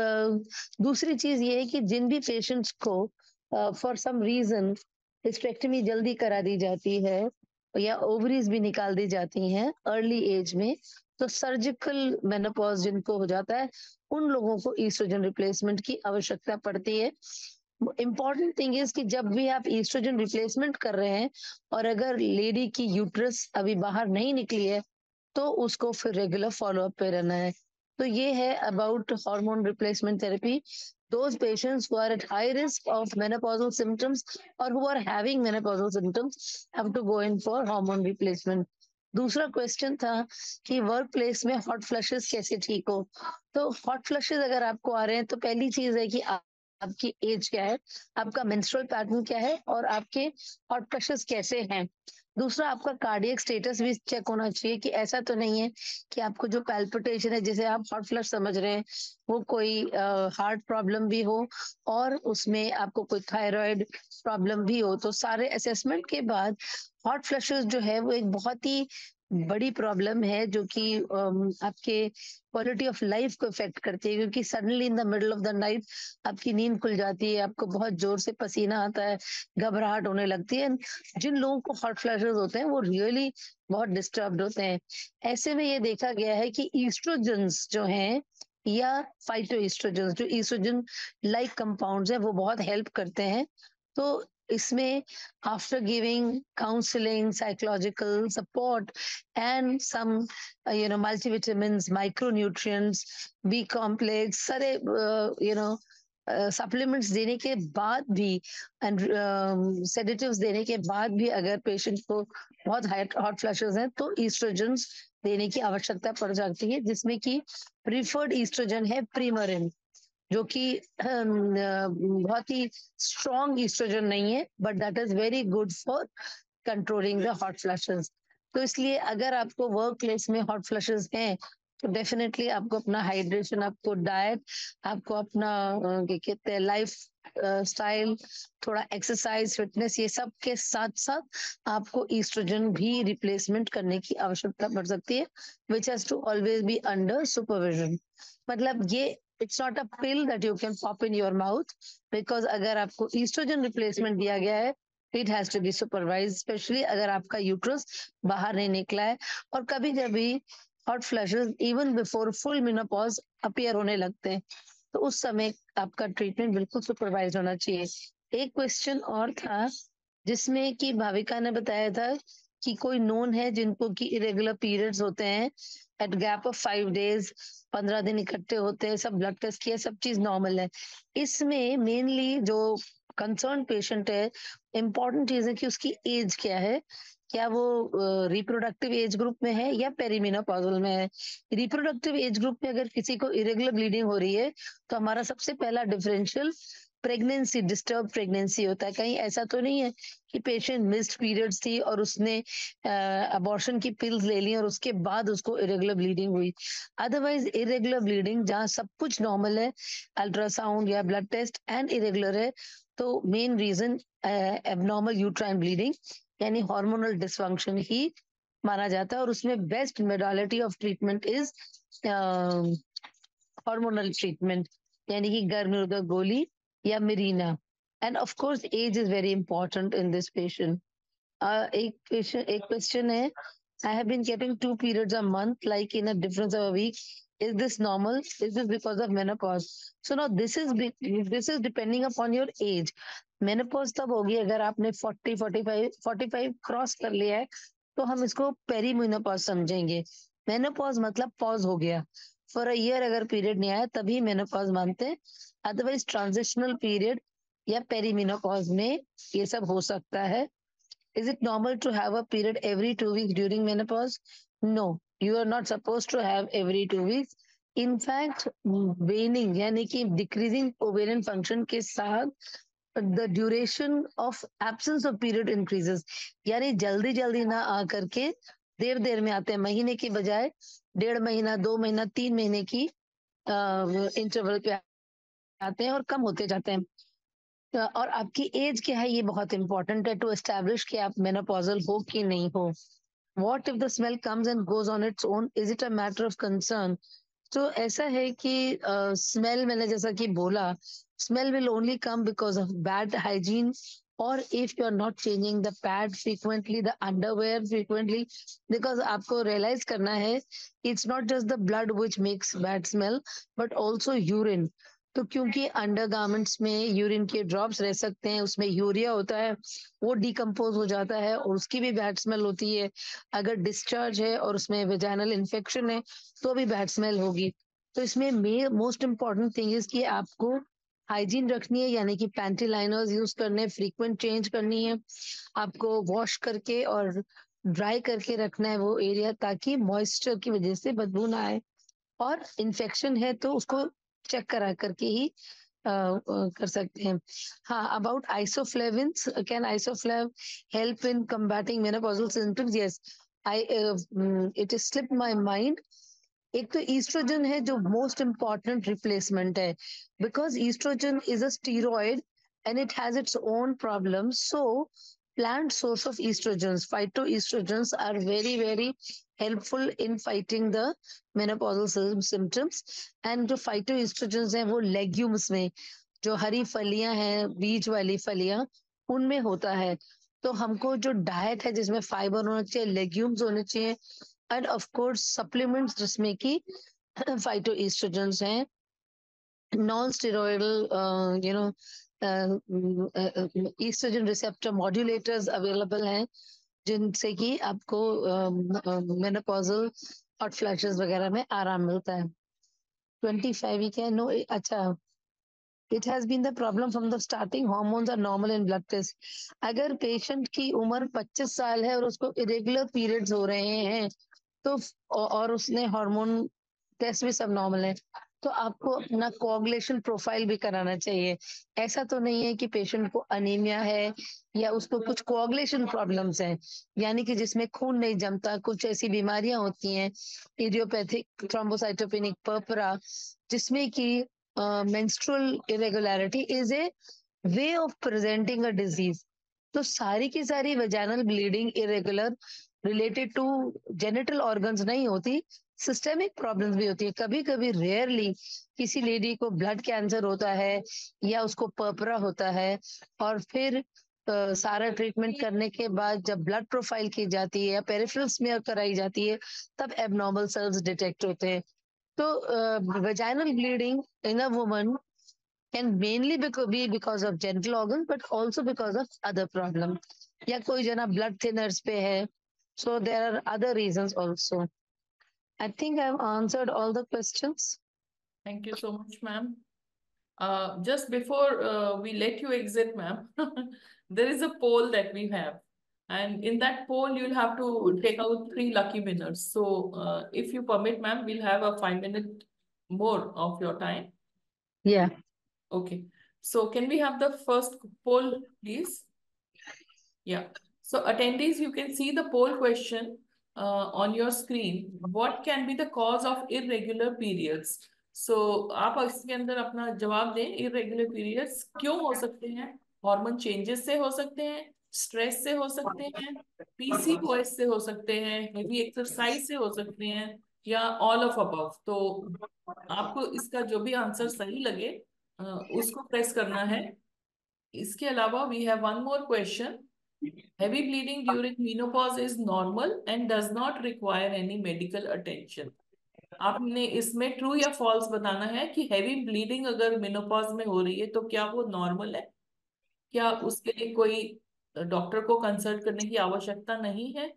दूसरी चीज ये है कि जिन भी पेशेंट्स को फॉर सम रीजन हिस्टेक्टमी जल्दी करा दी जाती है या ओवरीज भी निकाल दी जाती हैं अर्ली एज में, तो सर्जिकल मेनोपॉज जिनको हो जाता है उन लोगों को ईस्ट्रोजन रिप्लेसमेंट की आवश्यकता पड़ती है। इम्पॉर्टेंट थिंग इज कि जब भी आप ईस्ट्रोजन रिप्लेसमेंट कर रहे हैं और अगर लेडी की यूट्रस अभी बाहर नहीं निकली है तो उसको फिर रेगुलर फॉलोअप पे रहना है। तो ये है about hormone replacement therapy. Those patients who are at high risk of menopausal symptoms or who are having menopausal symptoms have to go in for hormone replacement. दूसरा क्वेश्चन था कि वर्क प्लेस में हॉट फ्लशेस कैसे ठीक हो। तो hot flushes अगर आपको आ रहे हैं तो पहली चीज है कि आपकी एज क्या है, आपका मेंस्ट्रुअल पैटर्न क्या है और आपके हॉट फ्लशेस कैसे हैं। दूसरा आपका कार्डियक स्टेटस भी चेक होना चाहिए कि ऐसा तो नहीं है कि आपको जो पैल्पिटेशन है जिसे आप हॉट फ्लश समझ रहे हैं वो कोई हार्ट प्रॉब्लम भी हो और उसमें आपको कोई थायराइड प्रॉब्लम भी हो। तो सारे असेसमेंट के बाद हॉट फ्लशेस जो है वो एक बहुत ही बड़ी प्रॉब्लम है जो कि आपके क्वालिटी ऑफ लाइफ को इफेक्ट करती है, क्योंकि suddenly in the middle of the night आपकी नींद खुल जाती है, आपको बहुत जोर से पसीना आता है, घबराहट होने लगती है। जिन लोगों को हॉट फ्लैशेस होते हैं वो रियली बहुत डिस्टर्ब्ड होते हैं। ऐसे में ये देखा गया है कि ईस्ट्रोजन्स जो हैं या फाइटोएस्ट्रोजन्स जो ईस्ट्रोजन लाइक कंपाउंड्स हैं वो बहुत हेल्प करते हैं। तो इसमें after giving counselling, psychological support and some multivitamins, micronutrients, B complex, सारे सप्लीमेंट्स देने के बाद भी एंड सेडेटिव्स देने के बाद भी अगर पेशेंट को बहुत हॉट फ्लशेस हैं तो ईस्ट्रोजन्स देने की आवश्यकता पड़ जाती है, जिसमें कि प्रीफर्ड ईस्ट्रोजन है प्रीमरिन, जो कि बहुत ही स्ट्रॉन्ग ईस्ट्रोजन नहीं है but that is very good for controlling the hot flushes. तो इसलिए अगर आपको वर्क प्लेस में हॉट फ्लशेस हैं तो डेफिनेटली आपको अपना हाइड्रेशन, आपको डाइट, आपको अपना क्या कहते हैं लाइफ स्टाइल, थोड़ा एक्सरसाइज, फिटनेस, ये सब के साथ साथ आपको ईस्ट्रोजन भी रिप्लेसमेंट करने की आवश्यकता पड़ सकती है, which has to always be under supervision. मतलब ये it's not a pill that you can pop in your mouth, because अगर आपको ईस्ट्रोजन रिप्लेसमेंट दिया गया है it has to be supervise, specially अगर आपका यूट्रस बाहर नहीं निकला है। और कभी कभी hot flashes even before full menopause appear होने लगते हैं, तो उस समय आपका ट्रीटमेंट बिल्कुल सुपरवाइज होना चाहिए। एक क्वेश्चन और था जिसमें कि भाविका ने बताया था कि कोई नोन है जिनको कि इरेगुलर पीरियड्स होते हैं एट गैप ऑफ 5 days, 15 दिन इकट्ठे होते हैं, सब ब्लड टेस्ट किया, सब चीज नॉर्मल है। इसमें मेनली जो कंसर्न पेशेंट है, इम्पोर्टेंट चीज है कि उसकी एज क्या है, क्या वो रिप्रोडक्टिव एज ग्रुप में है या पेरीमेनोपॉजल में है। रिप्रोडक्टिव एज ग्रुप में अगर किसी को इरेगुलर ब्लीडिंग हो रही है तो हमारा सबसे पहला डिफरेंशियल प्रेगनेंसी, डिस्टर्ब प्रेगनेंसी होता है। कहीं ऐसा तो नहीं है कि पेशेंट मिस्ड पीरियड्स थी और उसने अबॉर्शन की पिल्स ले ली और उसके बाद उसको इरेगुलर ब्लीडिंग हुई। अदरवाइज इरेगुलर ब्लीडिंग जहाँ सब कुछ नॉर्मल है, अल्ट्रासाउंड या ब्लड टेस्ट एंड इरेगुलर है, तो main reason abnormal uterine bleeding यानी हार्मोनल डिसफंक्शन ही माना जाता है। और उसमें best modality of treatment is hormonal treatment, यानी कि गर्भ निरोधक गोली या Mirena. And of course age is very important in this patient. एक क्वेश्चन है, I have been getting 2 periods a month, like in a difference of a week. Is this normal? Is this because of menopause? So now this is depending upon your age. Menopause तब होगी अगर आपने 45 cross कर लिया है, तो हम इसको पेरीमेनोपॉज समझेंगे। मेनोपॉज मतलब पॉज हो गया, फॉर अ ईयर अगर पीरियड नहीं आया तभी मेनोपॉज मानते हैं। अदरवाइज ट्रांजिशनल पीरियड या पेरीमेनोपॉज में ये सब हो सकता है। Is it normal to have a period every 2 weeks during menopause? No, you are not supposed to have every 2 weeks. In fact, waning यानी कि decreasing ovarian function के साथ the duration of absence of period increases, यानी जल्दी जल्दी ना आकर के देर देर में आते हैं, महीने की बजाय 1.5 महीना, 2 महीना, 3 महीने की इंटरवल पे आते हैं और कम होते जाते हैं। और आपकी एज क्या है ये बहुत इंपॉर्टेंट है टू एस्टैब्लिश कि आप मेनोपॉजल हो कि नहीं हो। What if the smell comes and goes on its own, is it a matter of concern? तो ऐसा है कि स्मेल मैंने जैसा कि बोला, smell will only come because of bad hygiene, और if you are not changing the pad frequently, the underwear frequently, because आपको रियलाइज करना है it's not just the blood which makes bad smell but also urine. तो क्योंकि undergarments में urine के drops रह सकते हैं, उसमें यूरिया होता है, वो डिकम्पोज हो जाता है और उसकी भी बैड स्मेल होती है। अगर डिस्चार्ज है और उसमें वेजाइनल इन्फेक्शन है तो भी बैड स्मेल होगी। तो इसमें मोस्ट इम्पॉर्टेंट थिंग इज कि आपको हाइजीन रखनी है, यानी कि पैंटी लाइनर्स यूज करने, फ्रीक्वेंट चेंज करनी है, आपको वॉश करके और ड्राई करके रखना है वो एरिया, ताकि मॉइस्चर की वजह से बदबू ना आए। और इन्फेक्शन है तो उसको चेक करा करके ही कर सकते हैं। हाँ, about isoflavones, can isoflavone help in combating menopausal symptoms? Yes, I it is slipped my mind. एक तो ईस्ट्रोजन है जो मोस्ट इम्पॉर्टेंट रिप्लेसमेंट है, because oestrogen is a steroid and it has its own problem. So plant source of estrogens, phytoestrogens, are very very helpful in fighting the menopausal symptoms. And जो phytoestrogens हैं वो legumes में, जो हरी फलियां हैं, बीज वाली फलियां, उनमें होता है। तो हमको जो डाइट है जिसमें फाइबर होना चाहिए, लेग्यूम्स होने चाहिए, एंड ऑफ कोर्स सप्लीमेंट्स जिसमें कि फाइटोएस्ट्रोजेंस हैं, non steroidal oestrogen receptor modulators available हैं, जिनसे कि आपको मेनोपॉजल हॉट फ्लैशेस वगैरह में आराम मिलता है। 25 वीक है, नो, अच्छा, it has been the problem from the starting, hormones are normal in blood test. अगर पेशेंट की उम्र 25 साल है और उसको इरेगुलर पीरियड्स हो रहे हैं, तो और उसने हार्मोन टेस्ट भी सब नॉर्मल है, तो आपको अपना कोआगुलेशन प्रोफाइल भी कराना चाहिए। ऐसा तो नहीं है कि पेशेंट को अनीमिया है या उसको कुछ कोआगुलेशन प्रॉब्लम्स हैं, यानी कि जिसमें खून नहीं जमता, कुछ ऐसी बीमारियां होती हैं, इडियोपैथिक थ्रोम्बोसाइटोपेनिक पर्परा, जिसमें कि menstrual irregularity is a way of presenting a disease. तो सारी की सारी vaginal bleeding irregular related to genital organs नहीं होती, सिस्टेमिक प्रॉब्लम्स भी होती है। कभी कभी रेयरली किसी लेडी को ब्लड कैंसर होता है या उसको पर्परा होता है, और फिर सारा ट्रीटमेंट करने के बाद जब ब्लड प्रोफाइल की जाती है या पेरिफेरल स्मीयर कराई जाती है, तब एबनॉर्मल सेल्स डिटेक्ट होते हैं। तो vaginal bleeding in a woman can mainly be because of genital organs, but also because of other problem. या कोई जना blood thinners पे है, so there are other reasons also. I think I've answered all the questions. Thank you so much, ma'am. Just before we let you exit, ma'am, there is a poll that we have. And in that poll, you'll have to take out 3 lucky winners. So if you permit, ma'am, we'll have a 5-minute more of your time. Yeah. Okay. So can we have the first poll, please? Yeah. So attendees, you can see the poll question on your screen. What can be the cause of irregular periods? So आप इसके अंदर अपना जवाब दें। irregular periods क्यों हो सकते हैं? हार्मोन चेंजेस से हो सकते हैं, स्ट्रेस से हो सकते हैं, पीसीओएस से हो सकते हैं, हेवी एक्सरसाइज से हो सकते हैं, या ऑल ऑफ अबव। तो आपको इसका जो भी आंसर सही लगे उसको प्रेस करना है। इसके अलावा we have one more question. Heavy bleeding during menopause is normal and does not require any medical attention. आपने इसमें ट्रू या फॉल्स बताना है कि हैवी ब्लीडिंग अगर मेनोपॉज में हो रही है तो क्या वो नॉर्मल है, क्या उसके लिए कोई डॉक्टर को कंसल्ट करने की आवश्यकता नहीं है।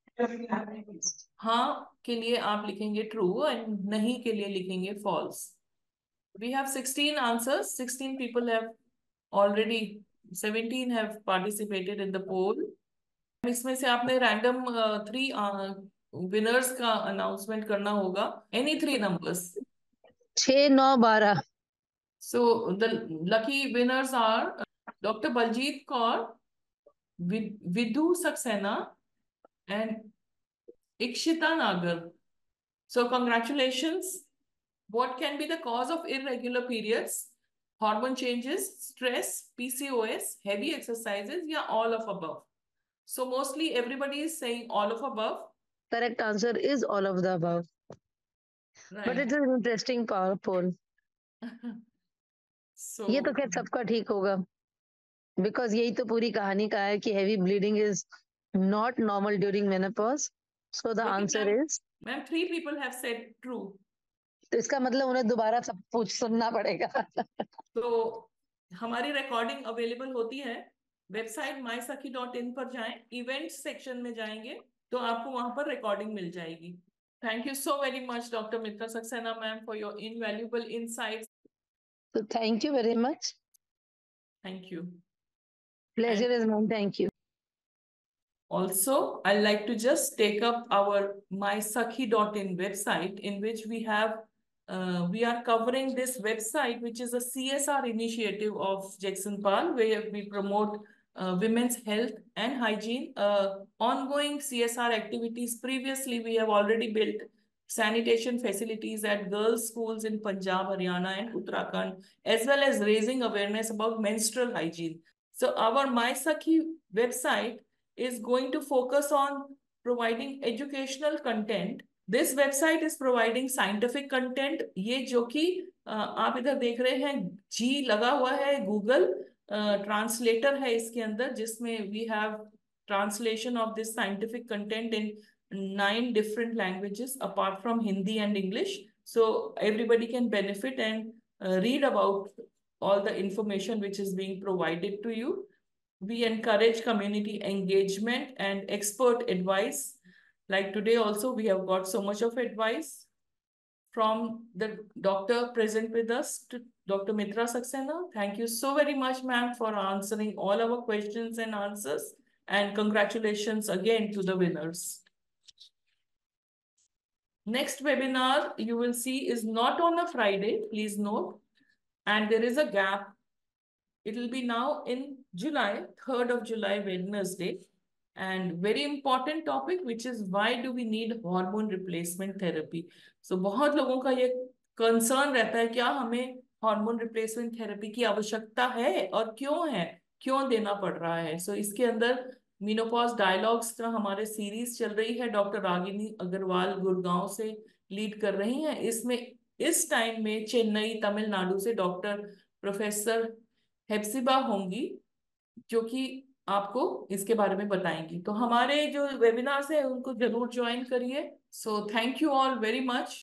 हाँ के लिए आप लिखेंगे ट्रू एंड नहीं के लिए लिखेंगे false. We have 16 answers. 16 people have already, 17 have participated in the poll. इसमें से आपने रैंडम 3 विनर्स का अनाउंसमेंट करना होगा। Any 3 numbers. 6, 9, 12. So the lucky winners are Dr. Baljeet Kaur, Vidhu Saxena, and Ikshita Nagar. So congratulations. What can be the cause of irregular periods? Hormone changes, stress, PCOS, heavy exercises, या all of above? So mostly everybody is saying all of above. Correct answer is all of the above. Right. But it is an interesting poll. So ये तो खैर सबका ठीक होगा, because यही तो पूरी कहानी का है कि heavy bleeding is not normal during menopause. So the answer is. Ma'am, 3 people have said true. तो इसका मतलब उन्हें दोबारा सब पूछ सुनना पड़ेगा। तो हमारी रिकॉर्डिंग अवेलेबल होती है वेबसाइट mysakhi.in पर जाएं, इवेंट्स सेक्शन में जाएंगे तो आपको वहां पर रिकॉर्डिंग मिल जाएगी। Thank you so very much, Dr. Mitra Saxena, ma'am, for your invaluable insights. So thank you very much. Thank you. Pleasure is mine. Thank you. Also, I'd like to just take up our mysakhi.in website, in which we have we are covering this website, which is a CSR initiative of Jackson Pal, where we promote women's health and hygiene, ongoing CSR activities. Previously, we have already built sanitation facilities at girls' schools in Punjab, Haryana, and Uttarakhand, as well as raising awareness about menstrual hygiene. So our MySakhi website is going to focus on providing educational content. This website is providing scientific content. ये जो कि आप इधर देख रहे हैं जी लगा हुआ है, गूगल ट्रांसलेटर है इसके अंदर, जिसमें we have translation of this scientific content in 9 different languages apart from Hindi and English. So everybody can benefit and read about all the information which is being provided to you. We encourage community engagement and expert advice. Like today also, we have got so much of advice from the doctor present with us, to Dr. Mitra Saxena. Thank you so very much, ma'am, for answering all our questions and answers. And congratulations again to the winners. Next webinar you will see is not on a Friday, please note. And there is a gap. It will be now in July, 3rd of July, Wednesday. And very important topic, which is why do we need hormone replacement therapy? So बहुत लोगों का ये concern रहता है, क्या हमें hormone replacement therapy की आवश्यकता है और क्यों है, क्यों देना पड़ रहा है? So इसके अंदर मेनोपॉज डायलॉग्स का हमारे सीरीज चल रही है, डॉक्टर रागिनी अग्रवाल गुड़गांव से लीड कर रही हैं। इसमें इस टाइम में चेन्नई तमिलनाडु से डॉक्टर प्रोफेसर हेप्सिबा होंगी, जो कि आपको इसके बारे में बताएंगी। तो हमारे जो वेबिनार्स है उनको जरूर ज्वाइन करिए। So thank you all very much.